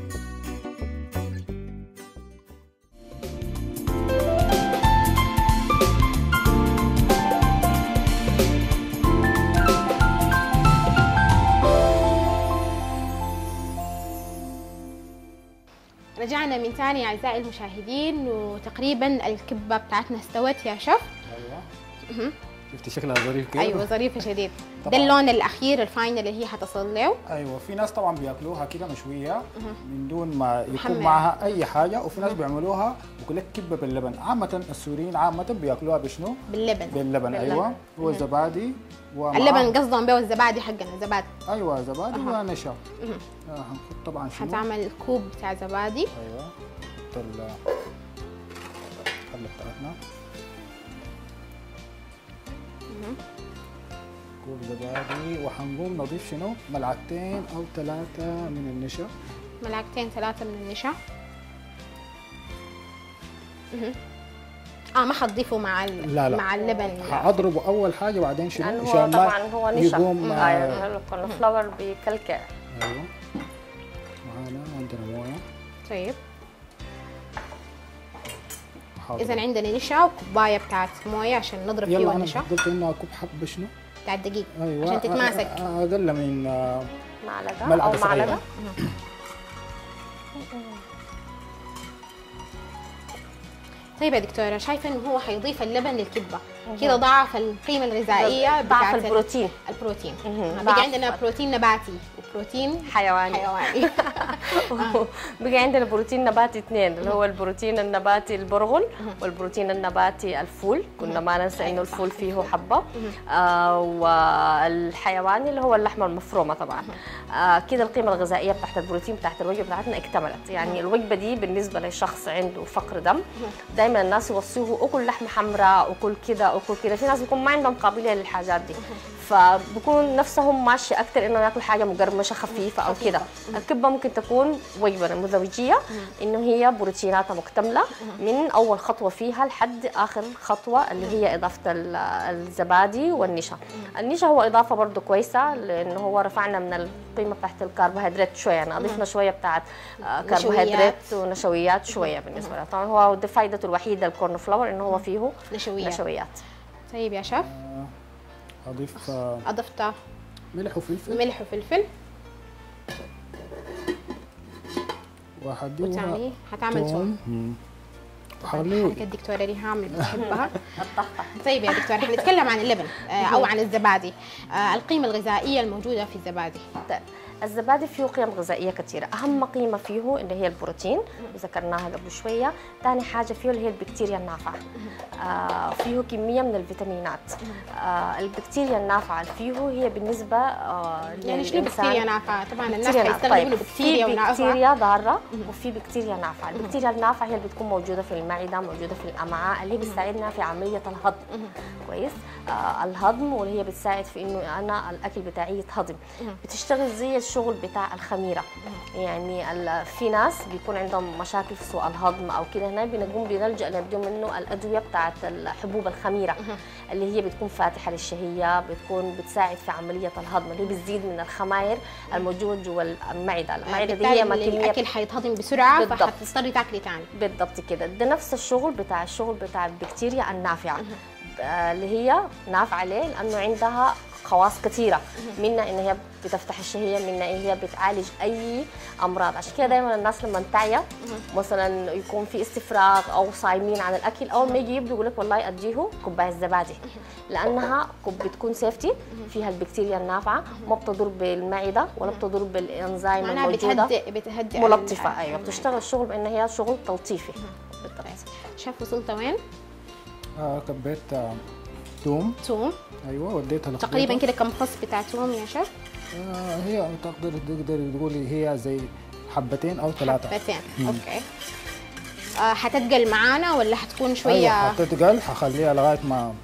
رجعنا من ثاني أعزائي المشاهدين، وتقريبا الكبة بتاعتنا استوت يا شيف. ايوه شفتي شكلها ظريف كده؟ ايوه ظريفة شديد. ده اللون الأخير الفاينل اللي هي حتصل له. ايوه في ناس طبعا بياكلوها كده مشوية من دون ما يكون محمر. معها أي حاجة، وفي ناس بيعملوها بيقول لك كبة باللبن. عامة السوريين عامة بياكلوها بشنو؟ باللبن. باللبن ايوه، والزبادي ومعاه- اللبن قصدهم به الزبادي حقنا، زبادي. ايوه زبادي أها. ونشا. آه هنحط طبعا شنو؟ حتعمل كوب بتاع زبادي. ايوه نحط ال- الحله بتاعتنا. كوب زبادي، وحنقوم نضيف شنو؟ ملعقتين او ثلاثه من النشا. ملعقتين ثلاثة من النشا. مهم. اه ما حتضيفوا مع ال... لا لا. مع اللبن. حاضربه اول حاجه وبعدين شنو؟ يعني عشان هو ما طبعا هو نشا. يقوم آه، ايوه الكورن فلاور بكلكع. ايوه معانا عندنا مويه. طيب حاضر. اذا عندنا نشا وكوبايه بتاعت مويه عشان نضرب فيه يلا انا النشا قلت انه كوب حبه شنو؟ بتاع الدقيق ايوه عشان تتماسك. أ- أ- اقل من آه، معلقه ملعقة او صغيرة. معلقه. طيب يا دكتوره، شايفه انه هو حيضيف اللبن للكبه كده ضعف القيمه الغذائيه ضعف بتاعت البروتين. البروتين. مهم. آه، ضعف. بقى عندنا بروتين نباتي وبروتين حيواني. حيواني. بقى عندنا بروتين نباتي اثنين، اللي هو البروتين النباتي البرغل والبروتين النباتي الفول. كنا ما ننسى انه الفول فيه حبه. آه والحيواني اللي هو اللحمه المفرومه طبعا. آه كده القيمه الغذائيه بتاعت البروتين بتاعت الوجبه بتاعتنا اكتملت. يعني الوجبه دي بالنسبه لشخص عنده فقر دم، دائما الناس يوصوه اكل لحمه حمراء، اكل كده اكل كده. في ناس بيكون ما عندهم قابليه للحاجات دي، فبكون نفسهم ماشي اكثر انه ياكل حاجه مقرمشه خفيفه او كده. الكبه ممكن تكون وجبه نموذجيه انه هي بروتيناتها مكتمله من اول خطوه فيها لحد اخر خطوه اللي هي اضافه ال- الزبادي والنشا. النشا هو اضافه برضه كويسه لانه هو رفعنا من القيمه بتاعت الكربوهيدرات شويه، يعني اضفنا شويه بتاعت آه، كربوهيدرات ونشويات شويه بالنسبه له. طبعا هو دي فائدته الوحيده الكورن فلاور انه هو فيه نشويات. نشويات. طيب يا شيف، اضيف آه، اضفت ملح وفلفل ملح وفلفل وحدوها وثاني حتعمل توم. مم. وحخليه حركة الدكتورة ريهام اللي بتحبها. طيب يا دكتورة، حنتكلم عن اللبن آه، او عن الزبادي. آه، القيمة الغذائية الموجودة في الزبادي. طيب، الزبادي فيه قيم غذائيه كثيره، اهم قيمه فيه اللي هي البروتين ذكرناها قبل شويه. ثاني حاجه فيه اللي هي البكتيريا النافعه. آه فيه كميه من الفيتامينات. آه البكتيريا النافعه اللي فيه هي بالنسبه آه يعني شنو للإنسان. بكتيريا نافعة؟ طبعا الناس بكتيريا نافعة. حيستغربوا طيب، انه بكتيريا في ونافعة. بكتيريا ضاره وفي بكتيريا نافعه. البكتيريا النافعه هي اللي بتكون موجوده في المعده، موجوده في الامعاء، اللي هي بتساعدنا في عمليه الهضم. كويس. آه الهضم، واللي هي بتساعد في انه انا الاكل بتاعي يتهضم. بتشتغل زي الشغل بتاع الخميره. يعني ال- في ناس بيكون عندهم مشاكل في سوء الهضم او كده، هنا بنقوم بنلجا نبدو منه الادويه بتاعت الحبوب الخميره اللي هي بتكون فاتحه للشهيه، بتكون بتساعد في عمليه الهضم، اللي هي بتزيد من الخماير الموجوده جوا المعده. المعده دي هي بالتالي كميه الاكل حيتهضم بسرعة بالضبط. فحتضطري تاكلي ثاني. بالضبط كده. ده نفس الشغل بتاع الشغل بتاع البكتيريا النافعه. آه، اللي هي نافعه ليه؟ لانه عندها خواص كثيره، منها ان هي بتفتح الشهيه، منها ان هي بتعالج اي امراض. عشان كده دائما الناس لما تعيا مثلا يكون في استفراغ او صايمين عن الاكل، اول ما يجي يبدو يقول لك والله اديه كوبايه زبادي، لانها كوب بتكون سيفتي فيها البكتيريا النافعه، ما بتضر بالمعده ولا بتضر بالانزيم معناها الموجوده، بتهدئ بتهدئ ملطفه. ال- ايوه بتشتغل الشغل بان هي شغل تلطيفي. بالضبط. شاف وصلت وين؟ آه كبيت آه توم. توم ايوه وديتها لخبيطة. تقريبا كده كم فص بتاع توم يا شيف؟ آه هي تقدر تقدر تقولي هي زي حبتين او ثلاثه. حبتين اوكي. آه حتتقل معانا ولا حتكون شويه؟ ايوه حتتقل، حخليها لغايه ما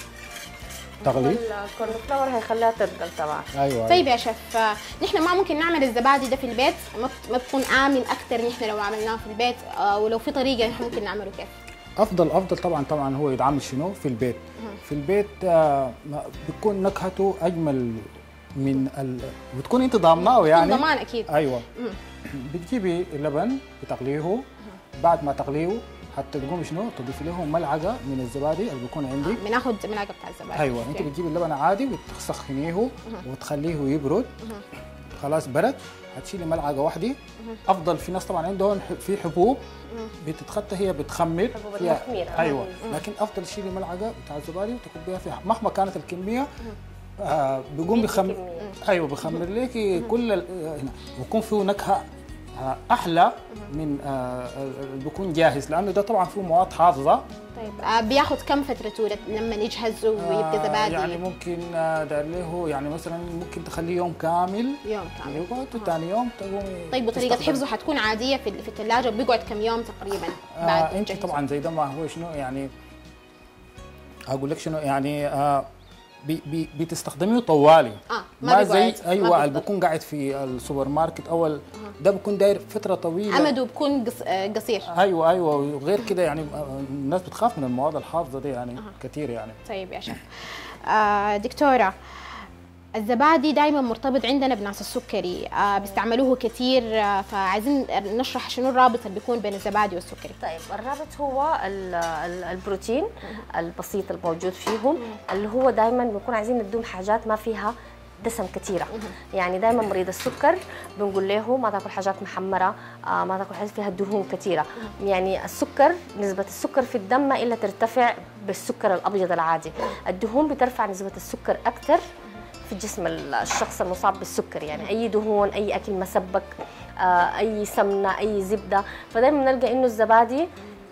تغلي. الكورن فلاور هيخليها تتقل طبعا. ايوه. طيب يا شيف، آه نحن ما ممكن نعمل الزبادي ده في البيت؟ ما ما تكون امن اكثر نحن لو عملناه في البيت؟ آه ولو في طريقه نحن ممكن نعمله كيف؟ افضل افضل طبعا طبعا هو يتعمل شنو في البيت. في البيت آه بتكون نكهته اجمل من ال... بتكون انت ضامناه يعني. ضمان اكيد. ايوه. بتجيبي اللبن بتغليه، بعد ما تغليه حتى تقوم شنو تضيفي له ملعقه من الزبادي اللي بيكون عندك. بناخذ ملعقه بتاع الزبادي. ايوه. انت بتجيبي اللبن عادي وتسخنيه وتخليه يبرد. خلاص برد، هتشيلي ملعقه واحده. افضل في ناس طبعا عندهم في حبوب بتتخطى هي بتخمر فيها. ايوه. لكن افضل تشيلي ملعقه بتاع الزبادي وتكبيها فيها مهما كانت الكميه. آه بيقوم بيخمر. ايوه بيخمر لك كل هنا ويكون فيه نكهه احلى من آه بيكون جاهز، لانه ده طبعا فيه مواد حافظه. طيب آه بياخذ كم فترته لما يجهز ويبقى زبادي؟ آه يعني ممكن آه دار له يعني مثلا ممكن تخليه يوم كامل. يوم كامل يقعد وثاني يوم تقومي. طيب وطريقه حفظه حتكون عاديه في في الثلاجه وبيقعد كم يوم تقريبا بعد آه انت طبعا زي ده ما هو شنو يعني اقول لك شنو يعني آه بي بي بتستخدميه طوالي. اه ما, ما زي ايوه اللي بيكون قاعد في السوبر ماركت اول. ده بيكون داير فتره طويله، امده بيكون قصير. ايوه ايوه. وغير كده يعني الناس بتخاف من المواد الحافظه دي يعني آه. كثير يعني. طيب يا شيف. آه دكتوره، الزبادي دائما مرتبط عندنا بناس السكري، آه بيستعملوه كثير، آه فعايزين نشرح شنو الرابط اللي بيكون بين الزبادي والسكري. طيب الرابط هو البروتين البسيط الموجود فيهم، اللي هو دائما بنكون عايزين نديهم حاجات ما فيها دسم كثيره. يعني دائما مريض السكر بنقول له ما تاكل حاجات محمره، آه ما تاكل حاجات فيها دهون كثيره. يعني السكر نسبه السكر في الدم ما الا ترتفع بالسكر الابيض العادي، الدهون بترفع نسبه السكر اكثر في جسم الشخص المصاب بالسكر. يعني اي دهون، اي اكل مسبك، آه اي سمنه، اي زبده. فدايما نلقى انه الزبادي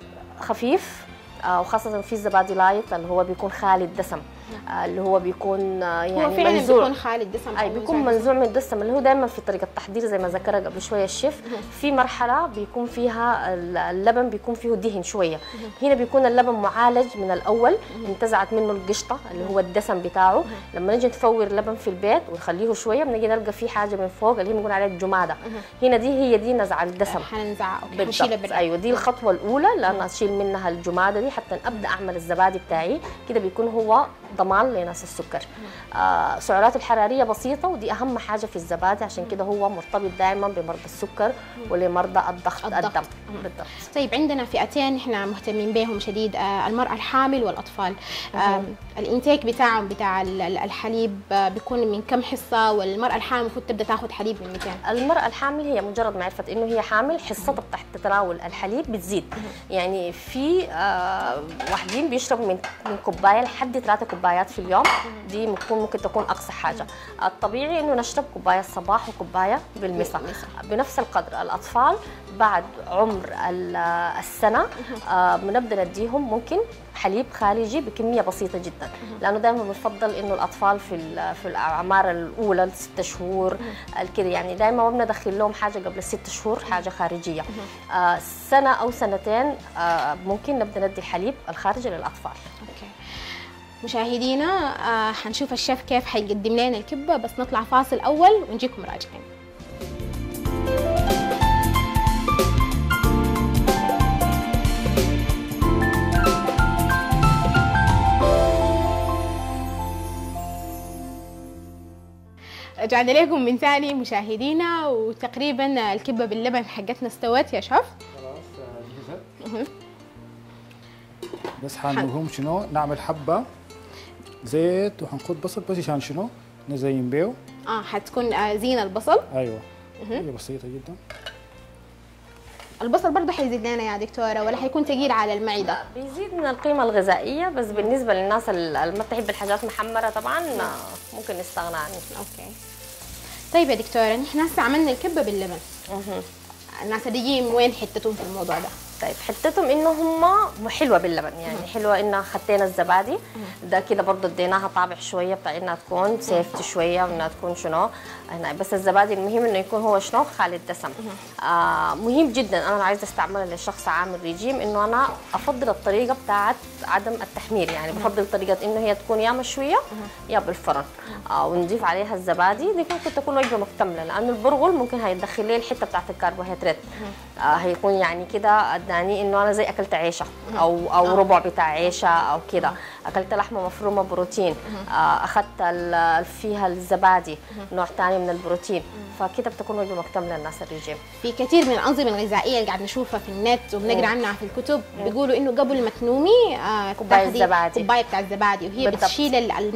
خفيف، آه وخاصه في الزبادي لايت اللي هو بيكون خالي الدسم، آه اللي هو بيكون آه يعني هو فعلا منزوع. بيكون خالي الدسم، اي بيكون منزوع من الدسم، اللي هو دائما في طريقه التحضير زي ما ذكر قبل شويه الشيف. في مرحله بيكون فيها اللبن بيكون فيه دهن شويه، هنا بيكون اللبن معالج من الاول، انتزعت منه القشطه اللي هو الدسم بتاعه. لما نجي نفور اللبن في البيت ونخليه شويه بنجي نلقى فيه حاجه من فوق اللي هي بنقول عليها الجماده. هنا دي هي دي نزع الدسم. حننزعها اوكي. بالضبط. ايوه دي الخطوه الاولى، لان اشيل منها الجماده دي حتى ابدا اعمل الزبادي بتاعي. كده بيكون هو ضمان لناس السكر. آه سعراته الحراريه بسيطه، ودي اهم حاجه في الزبادي، عشان كده هو مرتبط دائما بمرضى السكر ولمرضى الضغط, الضغط. الدم. بالضبط. طيب عندنا فئتين احنا مهتمين بهم شديد، آه المراه الحامل والاطفال. آه الانتاج بتاعهم بتاع الحليب آه بيكون من كم حصه؟ والمراه الحامل المفروض تبدا تاخذ حليب من مكان؟ المراه الحامل هي مجرد ما عرفت انه هي حامل حصتها تحت تناول الحليب بتزيد. يعني في آه واحدين بيشربوا من من كوبايه لحد ثلاثه كوبايات في اليوم، دي ممكن ممكن تكون اقصى حاجه. الطبيعي انه نشرب كوبايه الصباح وكوبايه بالمساء بنفس القدر. الاطفال بعد عمر السنه آه بنبدا نديهم ممكن حليب خارجي بكميه بسيطه جدا، لانه دائما بنفضل انه الاطفال في في الاعمار الاولى الست شهور كده، يعني دائما ما بندخل لهم حاجه قبل الست شهور حاجه خارجيه. آه سنه او سنتين آه ممكن نبدا ندي الحليب الخارجي للاطفال. اوكي مشاهدينا، آه حنشوف الشيف كيف حيقدم لنا الكبه، بس نطلع فاصل اول ونجيكم راجعين. رجعنا لكم من ثاني مشاهدينا، وتقريبا الكبه باللبن حقتنا استوت يا شيف. خلاص جهزت. بس حنقوم شنو نعمل حبه زيت وحنخد بصل بس عشان شنو نزين بيه. اه حتكون آه زينه البصل. ايوه هي بسيطه جدا. البصل برضه حيزيد لنا يا دكتوره ولا حيكون ثقيل على المعده؟ بيزيد من القيمه الغذائيه، بس بالنسبه للناس اللي ما بتحب الحاجات محمره طبعا ممكن نستغنى عنه. اوكي. طيب يا دكتوره، نحن هسه عملنا الكبه باللبن. اها. الناس الرجيم وين حتتهم في الموضوع ده؟ طيب حتتهم انه هم حلوه باللبن، يعني حلوه انها خدينا الزبادي ده كده برضه اديناها طابع شويه بتاع انها تكون سيفت شويه وانها تكون شنو هنا، بس الزبادي المهم انه يكون هو شنو خالي الدسم. آه مهم جدا انا عايزه استعملها للشخص عامل ريجيم، انه انا افضل الطريقه بتاعت عدم التحمير، يعني بفضل طريقه انه هي تكون يا مشويه يا بالفرن، آه ونضيف عليها الزبادي دي ممكن تكون وجبه مكتمله، لانه البرغل ممكن هيدخل لي الحته بتاعت الكربوهيدرات، آه هيكون يعني كده اداني انه انا زي اكلت عيشه او او ربع بتاع عيشه او كده، اكلت لحمه مفرومه بروتين، آه اخذت فيها الزبادي نوع ثاني من البروتين، فكده بتكون وجبه مكتمله للناس الرجيم. في كثير من الانظمه الغذائيه اللي قاعد نشوفها في النت وبنقرا عنها في الكتب بيقولوا انه قبل ما تنومي آه كوبايه زبادي، كوبايه بتاع الزبادي، وهي بالضبط. بتشيل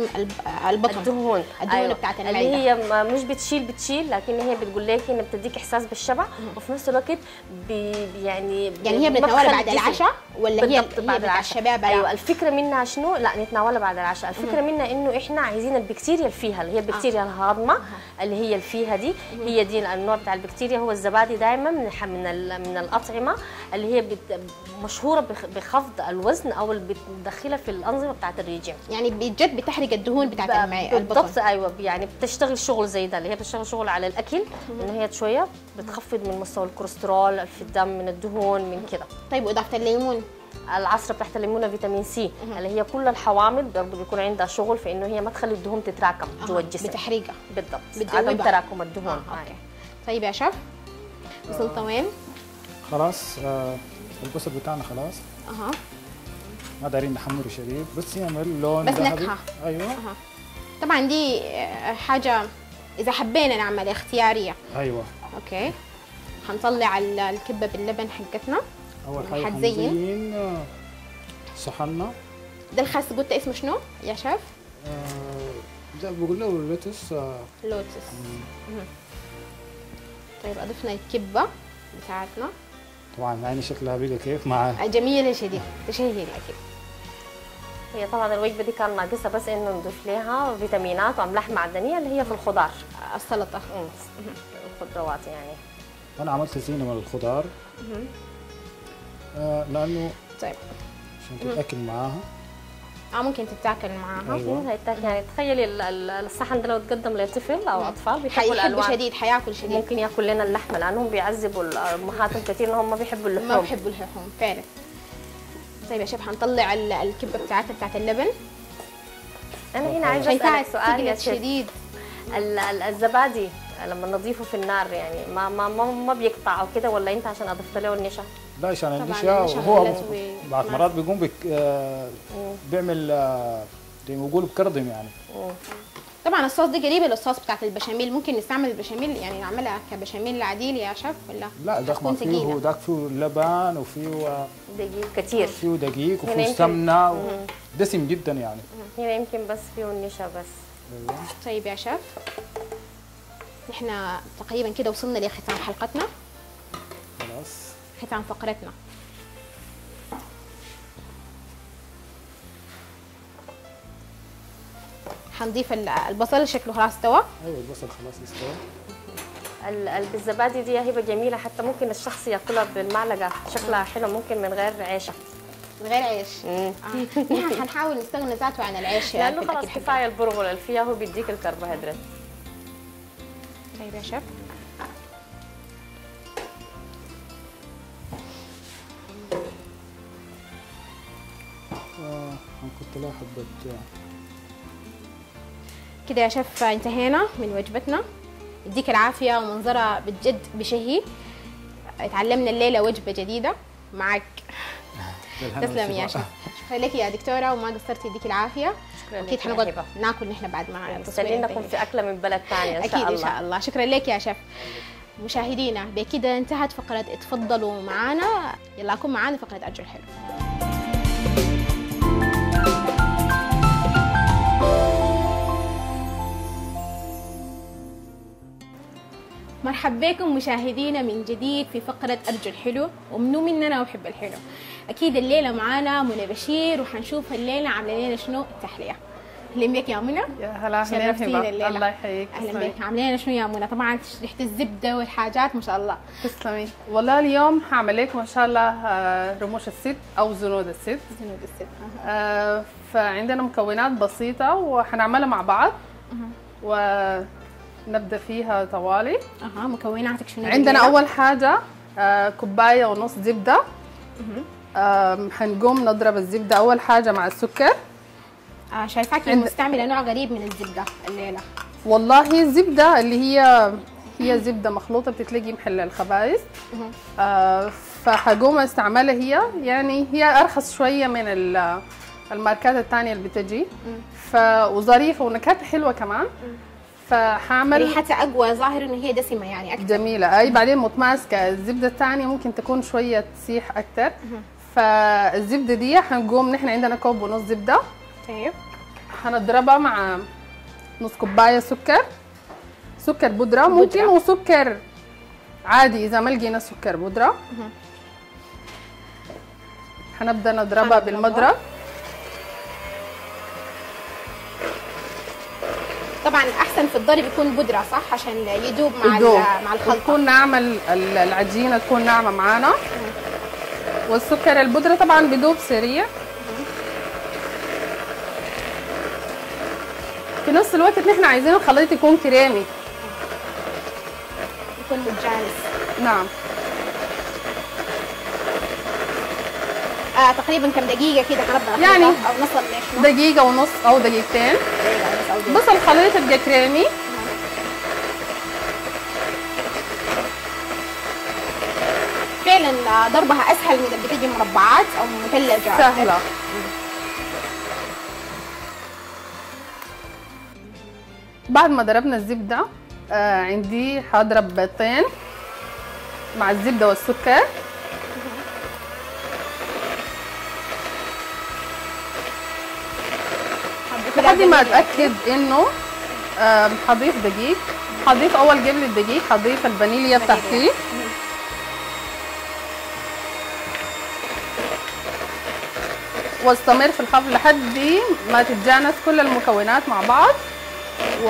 البطن الدهون الدهون أيوة. بتاعت المعده، اللي هي مش بتشيل بتشيل لكن هي بتقول لك انها بتديك احساس بالشبع، وفي نفس الوقت بي يعني يعني هي بنتناولها بعد العشاء ولا هي بعد العشاء الشباب؟ ايوه الفكره منها شنو؟ لا نتناولها بعد العشاء، الفكره منها انه احنا عايزين البكتيريا اللي فيها اللي هي البكتيريا آه. الهاضمه اللي هي اللي فيها دي، هي دي النوع بتاع البكتيريا. هو الزبادي دائما من من من الاطعمه اللي هي مشهوره بخفض الوزن او اللي بتدخلها في الانظمه بتاعت الريجيم، يعني بجد بتحرق الدهون بتاعت المعده بالضبط. ايوه يعني بتشتغل شغل زي ده، اللي هي بتشتغل شغل على الاكل، انه هي شويه بتخفض من مستوى الكوليسترول في الدم، من الدهون، من كده. طيب واضافه الليمون؟ العصره بتاعت الليمونه فيتامين سي اللي هي كل الحوامض برضه بيكون عندها شغل في انه هي ما تخلي الدهون تتراكم آه. جوا الجسم، بتحرقها بالضبط، عدم تراكم الدهون. آه. أوكي. طيب يا شيف وصلت وين؟ خلاص آه البصل بتاعنا خلاص اها ما دارين نحمره شديد، بس يعمل لون بس ذهبي. نكهه. ايوه أها. طبعا دي حاجه اذا حبينا نعمل اختياريه. ايوه اوكي حنطلع الكبه باللبن حقتنا. اول حاجه حنزين صحننا. ده الخس قلت اسمه شنو يا شيف؟ آه ده بقول له لوتس. آه لوتس. طيب اضفنا الكبه بتاعتنا. طبعا عيني شكلها بقى كيف مع جميله شديد تشهي الاكل. هي طبعا الوجبه دي كان ناقصها بس انه نضيف لها فيتامينات واملاح معدنيه اللي هي في الخضار، السلطه، الخضروات يعني. انا عملت زينه من الخضار آه لانه طيب عشان تتاكل معاها. اه ممكن تتاكل معاها. ايوه يعني تخيلي الصحن ده لو تقدم لطفل او اطفال بيحبوا الالوان شديد، حياكل شديد، ممكن ياكل لنا اللحمه لانهم بيعذبوا امهاتهم كثير انهم ما بيحبوا اللحوم، ما بيحبوا اللحوم فعلا. طيب يا شيف حنطلع الكبه بتاعتها بتاعت اللبن. انا هنا عايزه اسالك سؤال يا شيف، شديد. الزبادي لما نضيفه في النار يعني ما ما ما, ما بيقطع او كده، ولا انت عشان اضفت له النشا؟ لا عشان النشا، وهو بعد مرات بيقوم بك آه بيعمل آه زي ما بيقولوا بكردم يعني. مم. طبعا الصوص دي قريبه للصوص بتاعت البشاميل، ممكن نستعمل البشاميل يعني نعملها كبشاميل عادي يا شيف ولا؟ لا ده ما فيه، ذاك فيه لبن وفيه دقيق كثير، فيه دقيق وفيه سمنه دسم جدا يعني. هنا يمكن بس فيه النشا بس. أيوة. طيب يا شيف نحن تقريبا كده وصلنا لختام حلقتنا، خلاص ختام فقرتنا. حنضيف البصل شكله خلاص استوى. ايوه البصل خلاص استوى. بالزبادي دي هبه جميله، حتى ممكن الشخص ياكلها بالمعلقه، شكلها حلو ممكن من غير عيشه. من غير عيش. آه. نحن حنحاول نستغنى ذاته عن العيش لانه خلاص كفايه البرغل اللي فيها هو بيديك الكربوهيدرات. طيب يا شيف آه كنت لا حبيت كده يا شيف انتهينا من وجبتنا. يديك العافيه ومنظرها بجد بشهي. اتعلمنا الليله وجبه جديده معك. تسلم يا شيف. شكرا لك يا دكتوره وما قصرتي، يديك العافيه. اكيد حنقعد ناكل نحن بعد ما مستنيينكم في اكله من بلد ثانيه ان شاء الله. اكيد ان شاء الله. شكرا لك يا شيف. مشاهدينا بكده انتهت فقره اتفضلوا معانا، يلا كن معانا فقره ارجو الحلو. مرحبا بكم مشاهدينا من جديد في فقرة أرجو الحلو، ومنو مننا وحب الحلو. أكيد الليلة معانا منى بشير، وحنشوف الليلة عاملة لنا شنو التحلية. اهلا بك يا منى. يا هلا، اهلا شرفتينا هبه. الليلة. الله يحييك. اهلا تسلمي. بك. عاملين لنا شنو يا منى؟ طبعا ريحه الزبده والحاجات ما شاء الله. تسلمي. والله اليوم هعمل لكم ان شاء الله آه، رموش الست او زنود الست. زنود الست. آه، فعندنا مكونات بسيطه وحنعملها مع بعض ونبدا فيها طوالي. اها مكوناتك شنو؟ عندنا اول حاجه آه، كوبايه ونص زبده. آه، حنقوم نضرب الزبده اول حاجه مع السكر. آه شايفاكي عند- مستعمله نوع غريب من الزبده الليله. والله الزبده اللي هي هي زبده مخلوطه بتتلاقي محل الخبائز. آه فحقوم استعملها هي، يعني هي ارخص شويه من ال- الماركات الثانيه اللي بتجي. ف وظريفه ونكهتها حلوه كمان. فحعمل ريحتها اقوى، ظاهر انه هي دسمه يعني اكثر. جميله. اي بعدين متماسكه. الزبده الثانيه ممكن تكون شويه تسيح اكثر. فالزبده دي حنقوم نحن عندنا كوب ونص زبده، طيب حنضربها مع نص كوبايه سكر، سكر بودره ممكن بودرة. وسكر عادي اذا ما لقينا سكر بودره. حنبدا نضربها حنضربها. بالمضرب. طبعا احسن في الضرب يكون بودره صح، عشان يدوب مع يدوب. ال- مع الخلطه. وتكون ناعمه ال- ال- العجينه تكون ناعمه معانا. والسكر البودره طبعا بدوب سريع. في نفس الوقت نحن عايزين الخليط يكون كريمي. يكون متجانس. نعم. آه تقريبا كم دقيقه كده حنبدا يعني نخلطها او نصل ليش؟ دقيقه ونص او دقيقتين بس الخليط يبقى كريمي. فعلا آه، ضربها اسهل من اللي بتجي مربعات او مثلجه. سهله. بعد ما ضربنا الزبده آه عندي حضرب بيضتين مع الزبده والسكر. لحد ما اتاكد انه آه حضيف دقيق. حضيف اول قبل الدقيق حضيف الفانيليا بتاعتي. واستمر في الخفق لحد ما تتجانس كل المكونات مع بعض. و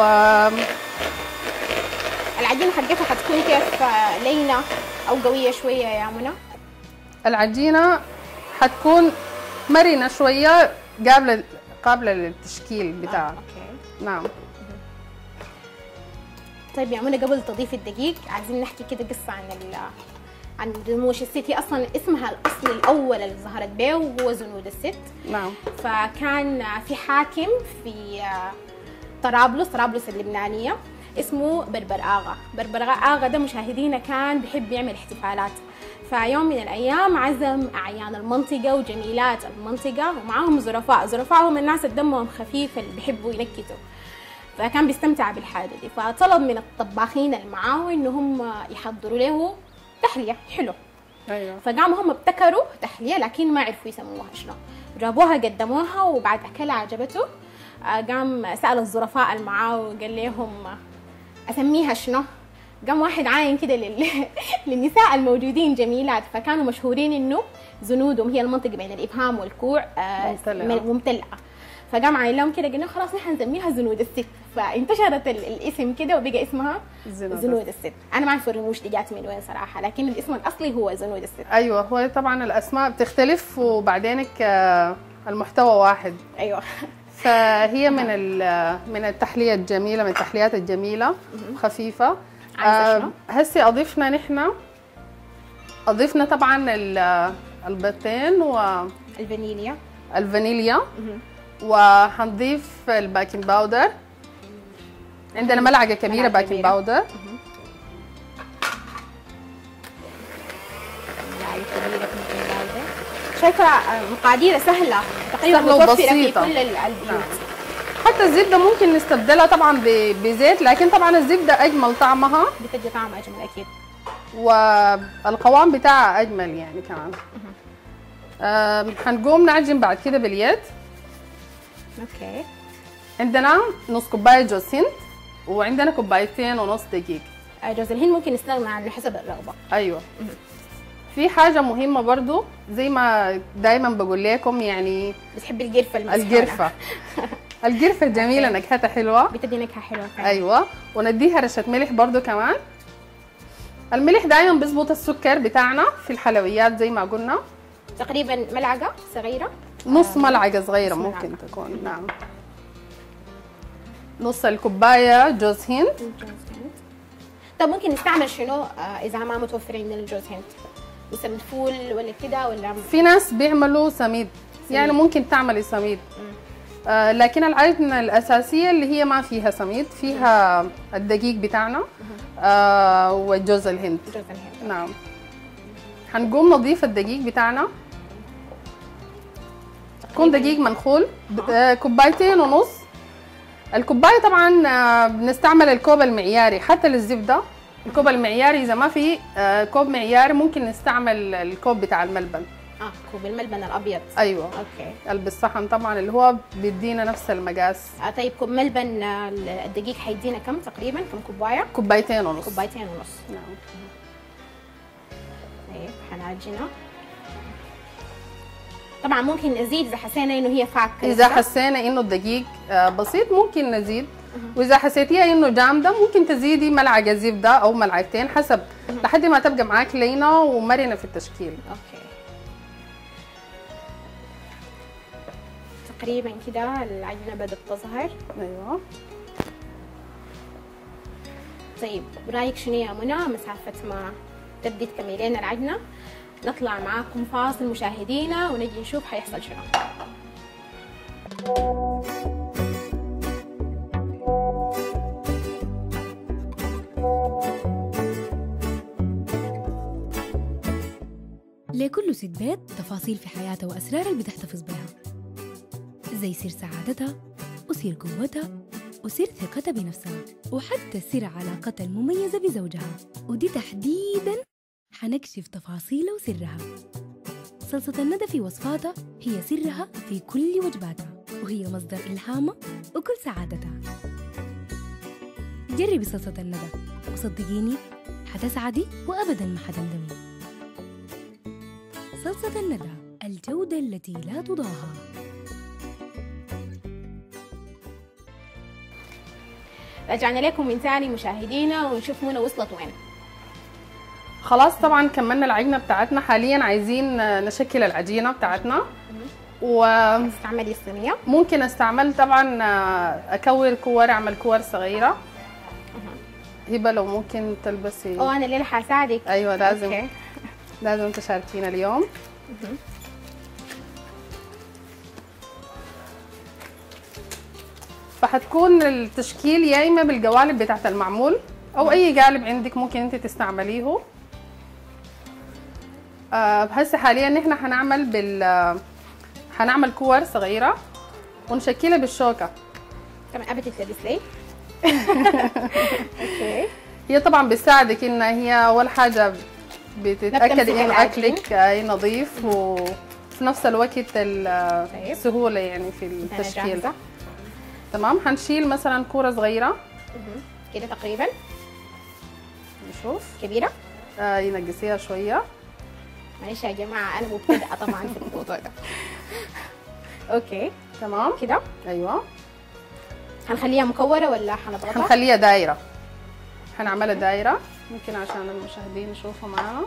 العجينه حقتها حتكون كيف؟ آه، لينه او قويه شويه يا منى؟ العجينه حتكون مرنه شويه قابله قابله للتشكيل بتاعها. اوكي. نعم. طيب يا منى، قبل تضيف الدقيق عايزين نحكي كده قصه عن ال عن رموش الست. هي اصلا اسمها الاصلي الاول اللي ظهرت به وهو زنود الست. نعم. فكان في حاكم في طرابلس، طرابلس اللبنانيه، اسمه بربر آغا. بربر آغا ده مشاهدينا كان بيحب يعمل احتفالات. فيوم من الأيام عزم أعيان المنطقة وجميلات المنطقة ومعاهم ظرفاء. ظرفاء هم الناس اللي دمهم خفيف اللي بيحبوا ينكتوا. فكان بيستمتع بالحاجة دي. فطلب من الطباخين اللي معاه إنه هم يحضروا له تحلية حلو. ايوه. فقاموا هم ابتكروا تحلية لكن ما عرفوا يسموها شنو. جابوها قدموها وبعد أكلها عجبته. قام سأل الظرفاء اللي معاه وقال لهم اسميها شنو؟ قام واحد عاين كده لل... للنساء الموجودين جميلات، فكانوا مشهورين انه زنودهم هي المنطقه بين الابهام والكوع آه ممتلئة. ممتلئه. فقام عاين لهم كده قلنا خلاص نحن نسميها زنود الست. فانتشرت ال... الاسم كده وبقى اسمها زنود زنود الست. انا ما اعرف الرموش دي جات من وين صراحه، لكن الاسم الاصلي هو زنود الست. ايوه. هو طبعا الاسماء بتختلف وبعدينك آه، المحتوى واحد. ايوه. فهي من ال- من التحليه الجميله، من التحليات الجميله خفيفه. عايزة شنو؟ هسه اضفنا نحن اضفنا طبعا ال- البيضتين الفانيليا. والفانيليا. وحنضيف الباكنج باودر. عندنا ملعقه كبيره ملعقة باكنج كبيرة. باودر. شايفه مقادير سهله تقريبا سهلة متوفره في وبسيطة. كل ال- البيوت. حتى الزبده ممكن نستبدلها طبعا ب- بزيت، لكن طبعا الزبده اجمل طعمها بتدي طعم اجمل اكيد. والقوام بتاعها اجمل يعني كمان. آم، حنقوم نعجن بعد كده باليد. اوكي. عندنا نص كوبايه جوز هند وعندنا كوبايتين ونص دقيق. آه، جوز الهند ممكن نستغنى عنه حسب الرغبه. ايوه. في حاجه مهمه برضو زي ما دايما بقول لكم، يعني بتحب القرفه المسحونة. القرفه. القرفه جميله، نكهتها حلوه. بتدي نكهه حلوه فعلا. ايوه، ونديها رشه ملح برضو كمان. الملح دايما بيظبط السكر بتاعنا في الحلويات زي ما قلنا. تقريبا ملعقه صغيره، نص ملعقه صغيره نص ممكن ملعقة. تكون. نعم، نص الكوبايه جوز هند. طب ممكن نستعمل شنو آه اذا ما متوفر عندنا الجوز هند؟ بسميد فول ولا كده ولا؟ في ناس بيعملوا سميد، يعني ممكن تعملي سميد. آه لكن العجنه الاساسيه اللي هي ما فيها سميد، فيها الدقيق بتاعنا آه وجوز الهند. جوز الهند. نعم. هنقوم نضيف الدقيق بتاعنا، يكون دقيق منخول آه كوبايتين ونص. الكوبايه طبعا آه بنستعمل الكوب المعياري حتى للزبده. الكوب المعياري اذا ما في آه كوب معياري ممكن نستعمل الكوب بتاع الملبن. اه كوب الملبن الابيض. ايوه، اوكي. اللي بالصحن طبعا اللي هو بيدينا نفس المقاس. آه طيب كوب ملبن آه الدقيق حيدينا كم تقريبا؟ كم كوبايه؟ كوبايتين ونص. كوبايتين ونص. نعم. طيب حنعجنها. طبعا ممكن نزيد اذا حسينا انه هي فاكهه. اذا حسينا انه الدقيق آه بسيط ممكن نزيد، واذا حسيتيها انه جامده ممكن تزيدي ملعقه زبده او ملعقتين حسب، لحد ما تبقى معاك لينه ومرنه في التشكيل. اوكي. تقريبا كده العجينه بدات تظهر. ايوه. طيب رايك شنو يا منى مسافه ما تبدي تكملين العجنه؟ نطلع معاكم فاصل مشاهدينا ونجي نشوف حيحصل شنو. لكل ست بيت تفاصيل في حياتها وأسرار اللي بتحتفظ بها، زي سر سعادتها وسر قوتها وسر ثقتها بنفسها وحتى سر علاقتها المميزة بزوجها، ودي تحديداً حنكشف تفاصيلها وسرها. صلصة الندى في وصفاتها هي سرها في كل وجباتها، وهي مصدر إلهامها وكل سعادتها. جربي صلصة الندى وصدقيني حتسعدي وأبداً ما حتندمي. صلصة الندى، الجودة التي لا تضاهى. رجعنا لكم من ثاني مشاهدينا ونشوف منى وصلت وين. خلاص طبعا كملنا العجنه بتاعتنا. حاليا عايزين نشكل العجينه بتاعتنا، استعملي الصينيه. وممكن استعمل طبعا اكور كور، اعمل كور صغيره. هبه لو ممكن تلبسي. اه انا الليله حساعدك. ايوه لازم. أوكي. لازم تشاركينا اليوم. فحتكون التشكيل يا اما بالقوالب بتاعت المعمول او اي قالب عندك ممكن انت تستعمليه. آه هسه حاليا نحن حنعمل بال حنعمل كور صغيره ونشكلها بالشوكه. كمان ابتت تلبس لي. اوكي. هي طبعا بتساعدك ان هي اول حاجه بتتاكد ان اكلك نظيف وفي نفس الوقت السهوله يعني في التشكيل. تمام. هنشيل مثلا كوره صغيره كده تقريبا. نشوف كبيره. آه ينقصيها شويه. معلش يا جماعه انا مبتدئه طبعا في الموضوع ده. اوكي تمام كده. ايوه. هنخليها مكوره ولا حنضغطها؟ هنخليها دايره. هنعملها دايره ممكن عشان المشاهدين يشوفوا معانا.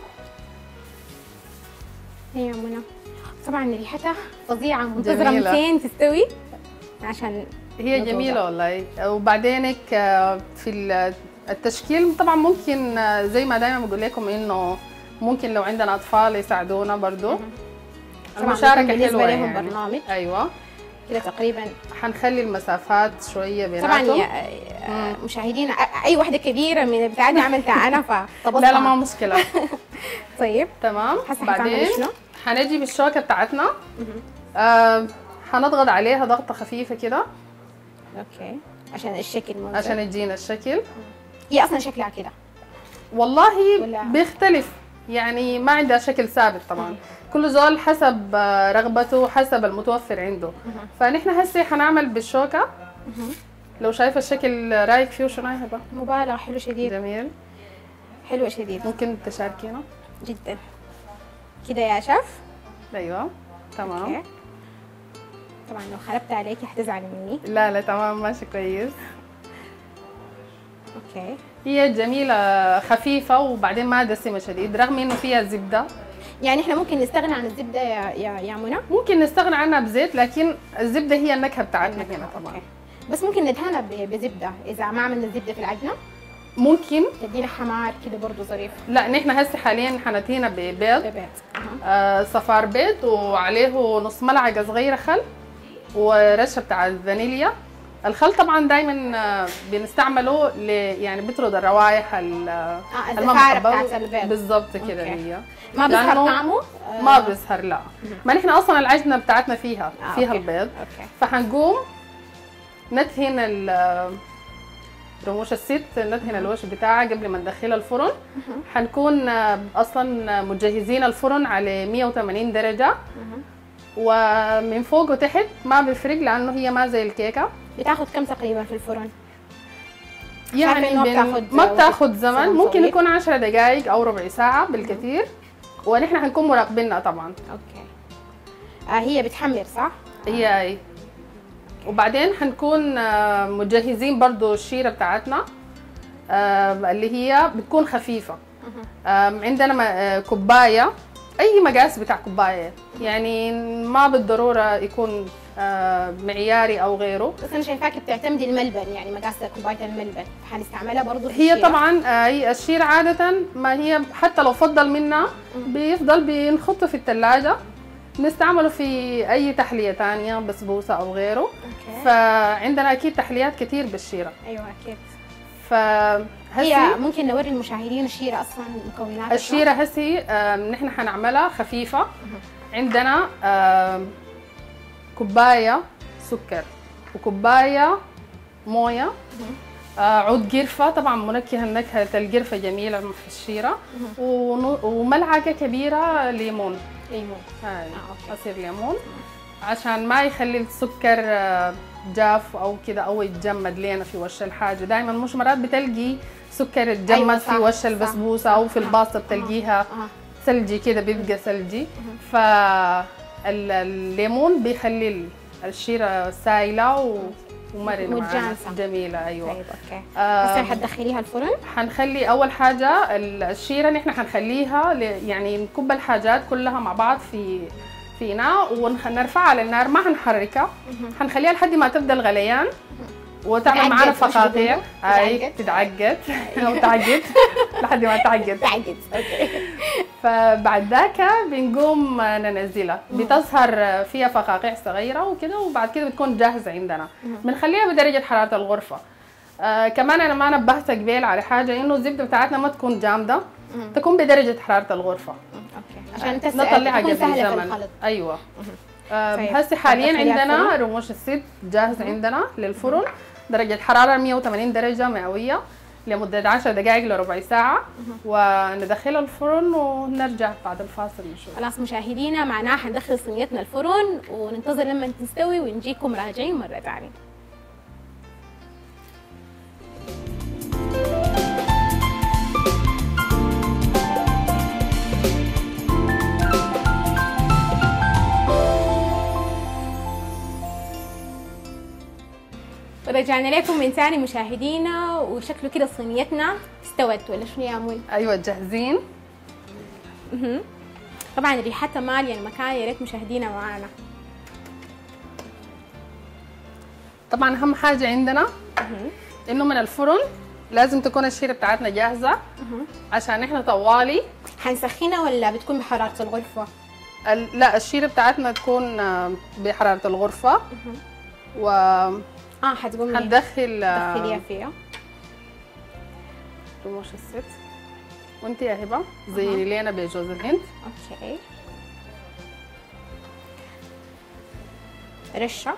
هي يا منى طبعا ريحتها فظيعه، منتظره متين تستوي عشان هي جميله والله. وبعدينك في التشكيل طبعا ممكن زي ما دايما بقول لكم انه ممكن لو عندنا اطفال يساعدونا برضو. المشاركه حلوه يعني. برنامج. ايوه كده تقريبا. حنخلي المسافات شويه بيناتهم. طبعا يا مشاهدينا اي وحده كبيره من بتاعتي عملتها انا فطبطها. لا لا ما مشكله. طيب تمام. بعدين حنجي بالشوكه بتاعتنا آه حنضغط عليها ضغطه خفيفه كده. اوكي عشان الشكل منزل. عشان يجينا الشكل. هي اصلا شكلها كده والله ولا... بيختلف يعني، ما عندها شكل ثابت طبعا. كل زول حسب رغبته حسب المتوفر عنده. فنحن هسه حنعمل بالشوكه. لو شايفه الشكل رايك فيه شنو يا هبه؟ مبالغ. حلو شديد. جميل. حلو شديد. ممكن تشاركينا؟ جدا. كده يا شيف. ايوه تمام. أوكي. طبعا لو خربت عليكي حتزعلي مني. لا لا تمام ماشي كويس. اوكي. هي جميله خفيفه وبعدين ما دسمه شديد رغم انه فيها زبده. يعني احنا ممكن نستغنى عن الزبده يا يا, يا منى؟ ممكن نستغنى عنها بزيت لكن الزبده هي النكهه بتاعتنا هنا طبعا. أوكي. بس ممكن ندهنها بزبده اذا ما عملنا الزبده في العجنه؟ ممكن تدينا حمار كده برضه ظريف. لا نحن هسه حاليا حنتينا ببيض. ببيض. آه صفار بيض وعليه نص ملعقه صغيره خل ورشه بتاع الفانيليا. الخل طبعا دائما بنستعمله ل يعني بيطرد الروائح اه الزفاره بتاعت البيض. بالضبط كده هي. ما بيظهر طعمه؟ ما بيظهر لا. ما نحن اصلا العجنه بتاعتنا فيها آه فيها أوكي. البيض. أوكي. فحنقوم ندهن رموش الست ندهن الوش بتاعها قبل ما ندخلها الفرن. حنكون اصلا مجهزين الفرن على مية وثمانين درجه ومن فوق وتحت ما بيفرق لانه هي ما زي الكيكه. بتاخد كم تقريبا في الفرن؟ يعني ما بين بتاخد ما بتاخد زمن ممكن طويل. يكون عشر دقائق او ربع ساعه بالكثير ونحن حنكون مراقبينها طبعا. اوكي. آه هي بتحمر صح؟ هي اي. وبعدين حنكون آه مجهزين برضو الشيره بتاعتنا آه اللي هي بتكون خفيفه. آه عندنا آه كوبايه اي مقاس بتاع كوبايه يعني ما بالضروره يكون آه معياري او غيره. بس انا شايفاكي بتعتمدي الملبن يعني مقاس كوبايه الملبن حنستعملها برضه في هي الشيرة. طبعا آه هي الشيره عاده ما هي حتى لو فضل منا بيفضل بنحطه في الثلاجه نستعمله في اي تحليه ثانيه بسبوسه او غيره. أوكي. فعندنا اكيد تحليات كثير بالشيره. ايوه اكيد. فهسي هي ممكن نوري المشاهدين الشيره اصلا مكوناتها. الشيره هسي آه نحن حنعملها خفيفه. عندنا آه كوبايه سكر وكوبايه مويه آه عود قرفه طبعا منكهه نكهه القرفه جميله في الشيره وملعقه كبيره ليمون. ليمون. هاي آه عصير ليمون عشان ما يخلي السكر آه جاف او كده او يتجمد لنا في وش الحاجه. دائما مش مرات بتلقي سكر يتجمد أيوة في وش البسبوسه او في الباستا بتلقيها ثلجي كده بيبقى ثلجي. فالليمون بيخلي الشيره سايله ومرنه متجانسه جميله. ايوه. طيب اوكي. هسه حتدخليها الفرن؟ حنخلي اول حاجه الشيره نحن حنخليها يعني نكب الحاجات كلها مع بعض في في اناء ونرفعها على النار ما حنحركها. حنخليها لحد ما تبدا الغليان وتعمل معانا فقاقيع. اي تتعقد او تعقد لحد ما تعقد تعقد. اوكي. فبعد ذاك بنقوم ننزلها بتظهر فيها فقاقيع صغيره وكده وبعد كده بتكون جاهزه عندنا. بنخليها بدرجه حراره الغرفه. آه كمان انا ما نبهت قبل على حاجه انه الزبده بتاعتنا ما تكون جامده تكون بدرجه حراره الغرفه. اوكي. عشان تس... نطلعها قبل الزمن. في الخلط. ايوه. آه هسه حاليا عندنا رموش الست جاهز عندنا للفرن درجه حراره مية وثمانين درجه مئويه لمده عشر دقائق لربع ساعه وندخلها الفرن ونرجع بعد الفاصل نشوف. خلاص مشاهدينا معناها حندخل صينيتنا الفرن وننتظر لما تستوي ونجيكم راجعين مره ثانيه. رجعنا لكم من ثاني مشاهدينا وشكله كده صينيتنا استوت ولا شنو يا منى؟ ايوه جاهزين. اها طبعا ريحتها ماليه المكان يا ريت مشاهدينا معانا. طبعا اهم حاجه عندنا انه من الفرن لازم تكون الشيره بتاعتنا جاهزه عشان احنا طوالي. حنسخنها ولا بتكون بحراره الغرفه؟ لا الشيره بتاعتنا تكون بحراره الغرفه و اه حتقومي حندخل تدخليها فيها رموش الست وانت يا هبه زيني لينا بجوز الهند. اوكي. رشه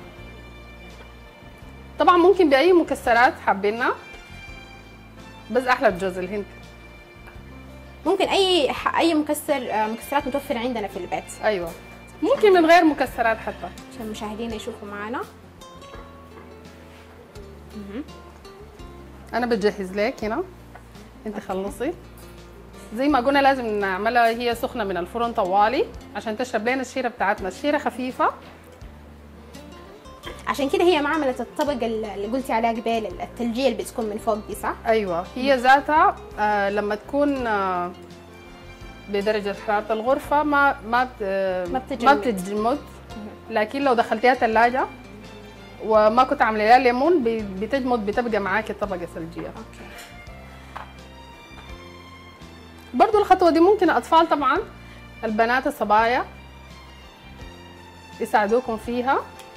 طبعا ممكن باي مكسرات حابينها بس احلى بجوز الهند. ممكن اي اي مكسر مكسرات متوفره عندنا في البيت. ايوه ممكن من غير مكسرات حتى عشان المشاهدين يشوفوا معنا. انا بجهز لك هنا انت خلصي. زي ما قلنا لازم نعملها هي سخنه من الفرن طوالي عشان تشرب لنا الشيره بتاعتنا. الشيره خفيفه عشان كده هي ما عملت الطبقه اللي قلتي عليها قبل، الثلجيه اللي بتكون من فوق دي، صح؟ ايوه، هي ذاتها آه لما تكون آه بدرجه حراره الغرفه ما ما بت- ما بتجمد. ما بتجمد، لكن لو دخلتيها ثلاجه وما كنت عامله لها ليمون ب- بتجمد، بتبقى معاكي طبقه ثلجيه. اوكي. برضو الخطوه دي ممكن اطفال طبعا، البنات الصبايا يساعدوكم فيها.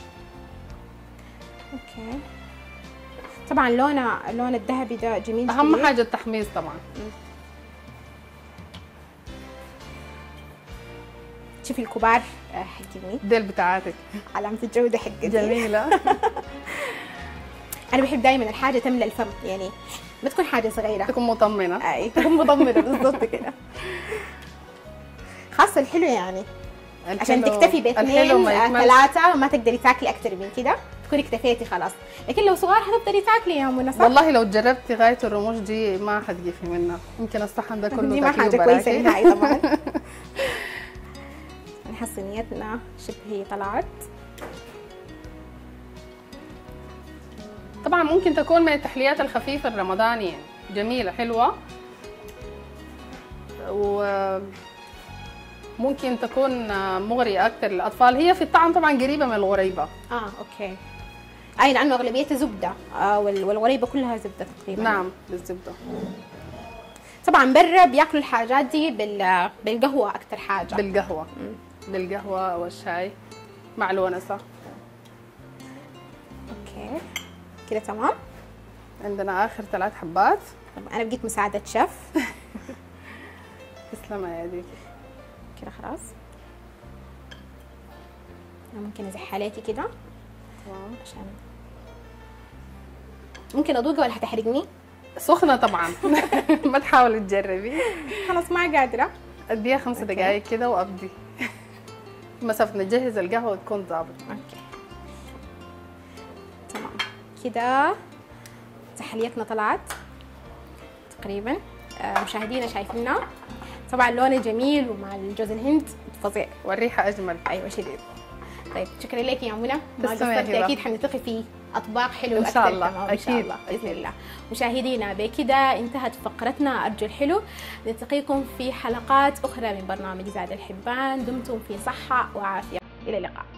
اوكي. طبعا لونه اللون الذهبي ده جميل. اهم كتير. حاجه التحميص طبعا. شوفي الكبار آه، حقيني ديل بتاعتك علامه الجوده حقتي. جميله. انا بحب دائما الحاجه تملى الفم، يعني ما تكون حاجه صغيره، تكون مطمنه. اي تكون مضمنه بالضبط كده. خاصه الحلو يعني عشان الحلو- تكتفي الحلو باثنين ما آه، يكمل. ثلاثه ما تقدري تاكلي اكثر من كده، تكوني اكتفيتي خلاص. لكن لو صغار حتقدري تاكلي يا منى، صح؟ والله لو جربتي غايه الرموش دي ما حتجيفي منها، يمكن الصحن ده كله دي ما تاكليه حاجه كويسه براكي. نهائي طبعا. نحس صينيتنا شبه هي طلعت. طبعا ممكن تكون من التحليات الخفيفه الرمضانيه، جميله حلوه، وممكن تكون مغريه اكثر للاطفال. هي في الطعم طبعا قريبه من الغريبه. اه اوكي. اي لانه اغلبيتها زبده آه وال- والغريبه كلها زبده تقريبا. نعم بالزبده. طبعا برا بياكلوا الحاجات دي بال بالقهوه اكثر حاجه. بالقهوه بالقهوه والشاي مع الونسه. اوكي كده تمام. عندنا اخر ثلاث حبات. طب انا بقيت مساعده شيف. تسلم يا يديك. كده خلاص. أنا ممكن ازح عليكي كده تمام. عشان ممكن ادوقها ولا هتحرقني؟ سخنه طبعا. ما تحاولي تجربي. خلاص ما قادره. اديها خمس دقائق كده وابدي. مسافة نجهز القهوة وتكون ضابط. اوكي تمام كده تحليتنا طلعت تقريبا. آه، مشاهدينا شايفينها طبعا لونه جميل ومع الجوز الهند فظيع والريحة أجمل. ايوه شديد. طيب شكرا لك يا منى، ما تسلمي يا قصرتي، هبة. اكيد حنلتقي في اطباق حلوه إن اكثر شاء الله. كمان ان شاء أكيد. الله باذن أكيد. الله. مشاهدينا بكده انتهت فقرتنا ارجو الحلو، نلتقيكم في حلقات اخرى من برنامج زاد الحبان. دمتم في صحه وعافيه، الى اللقاء.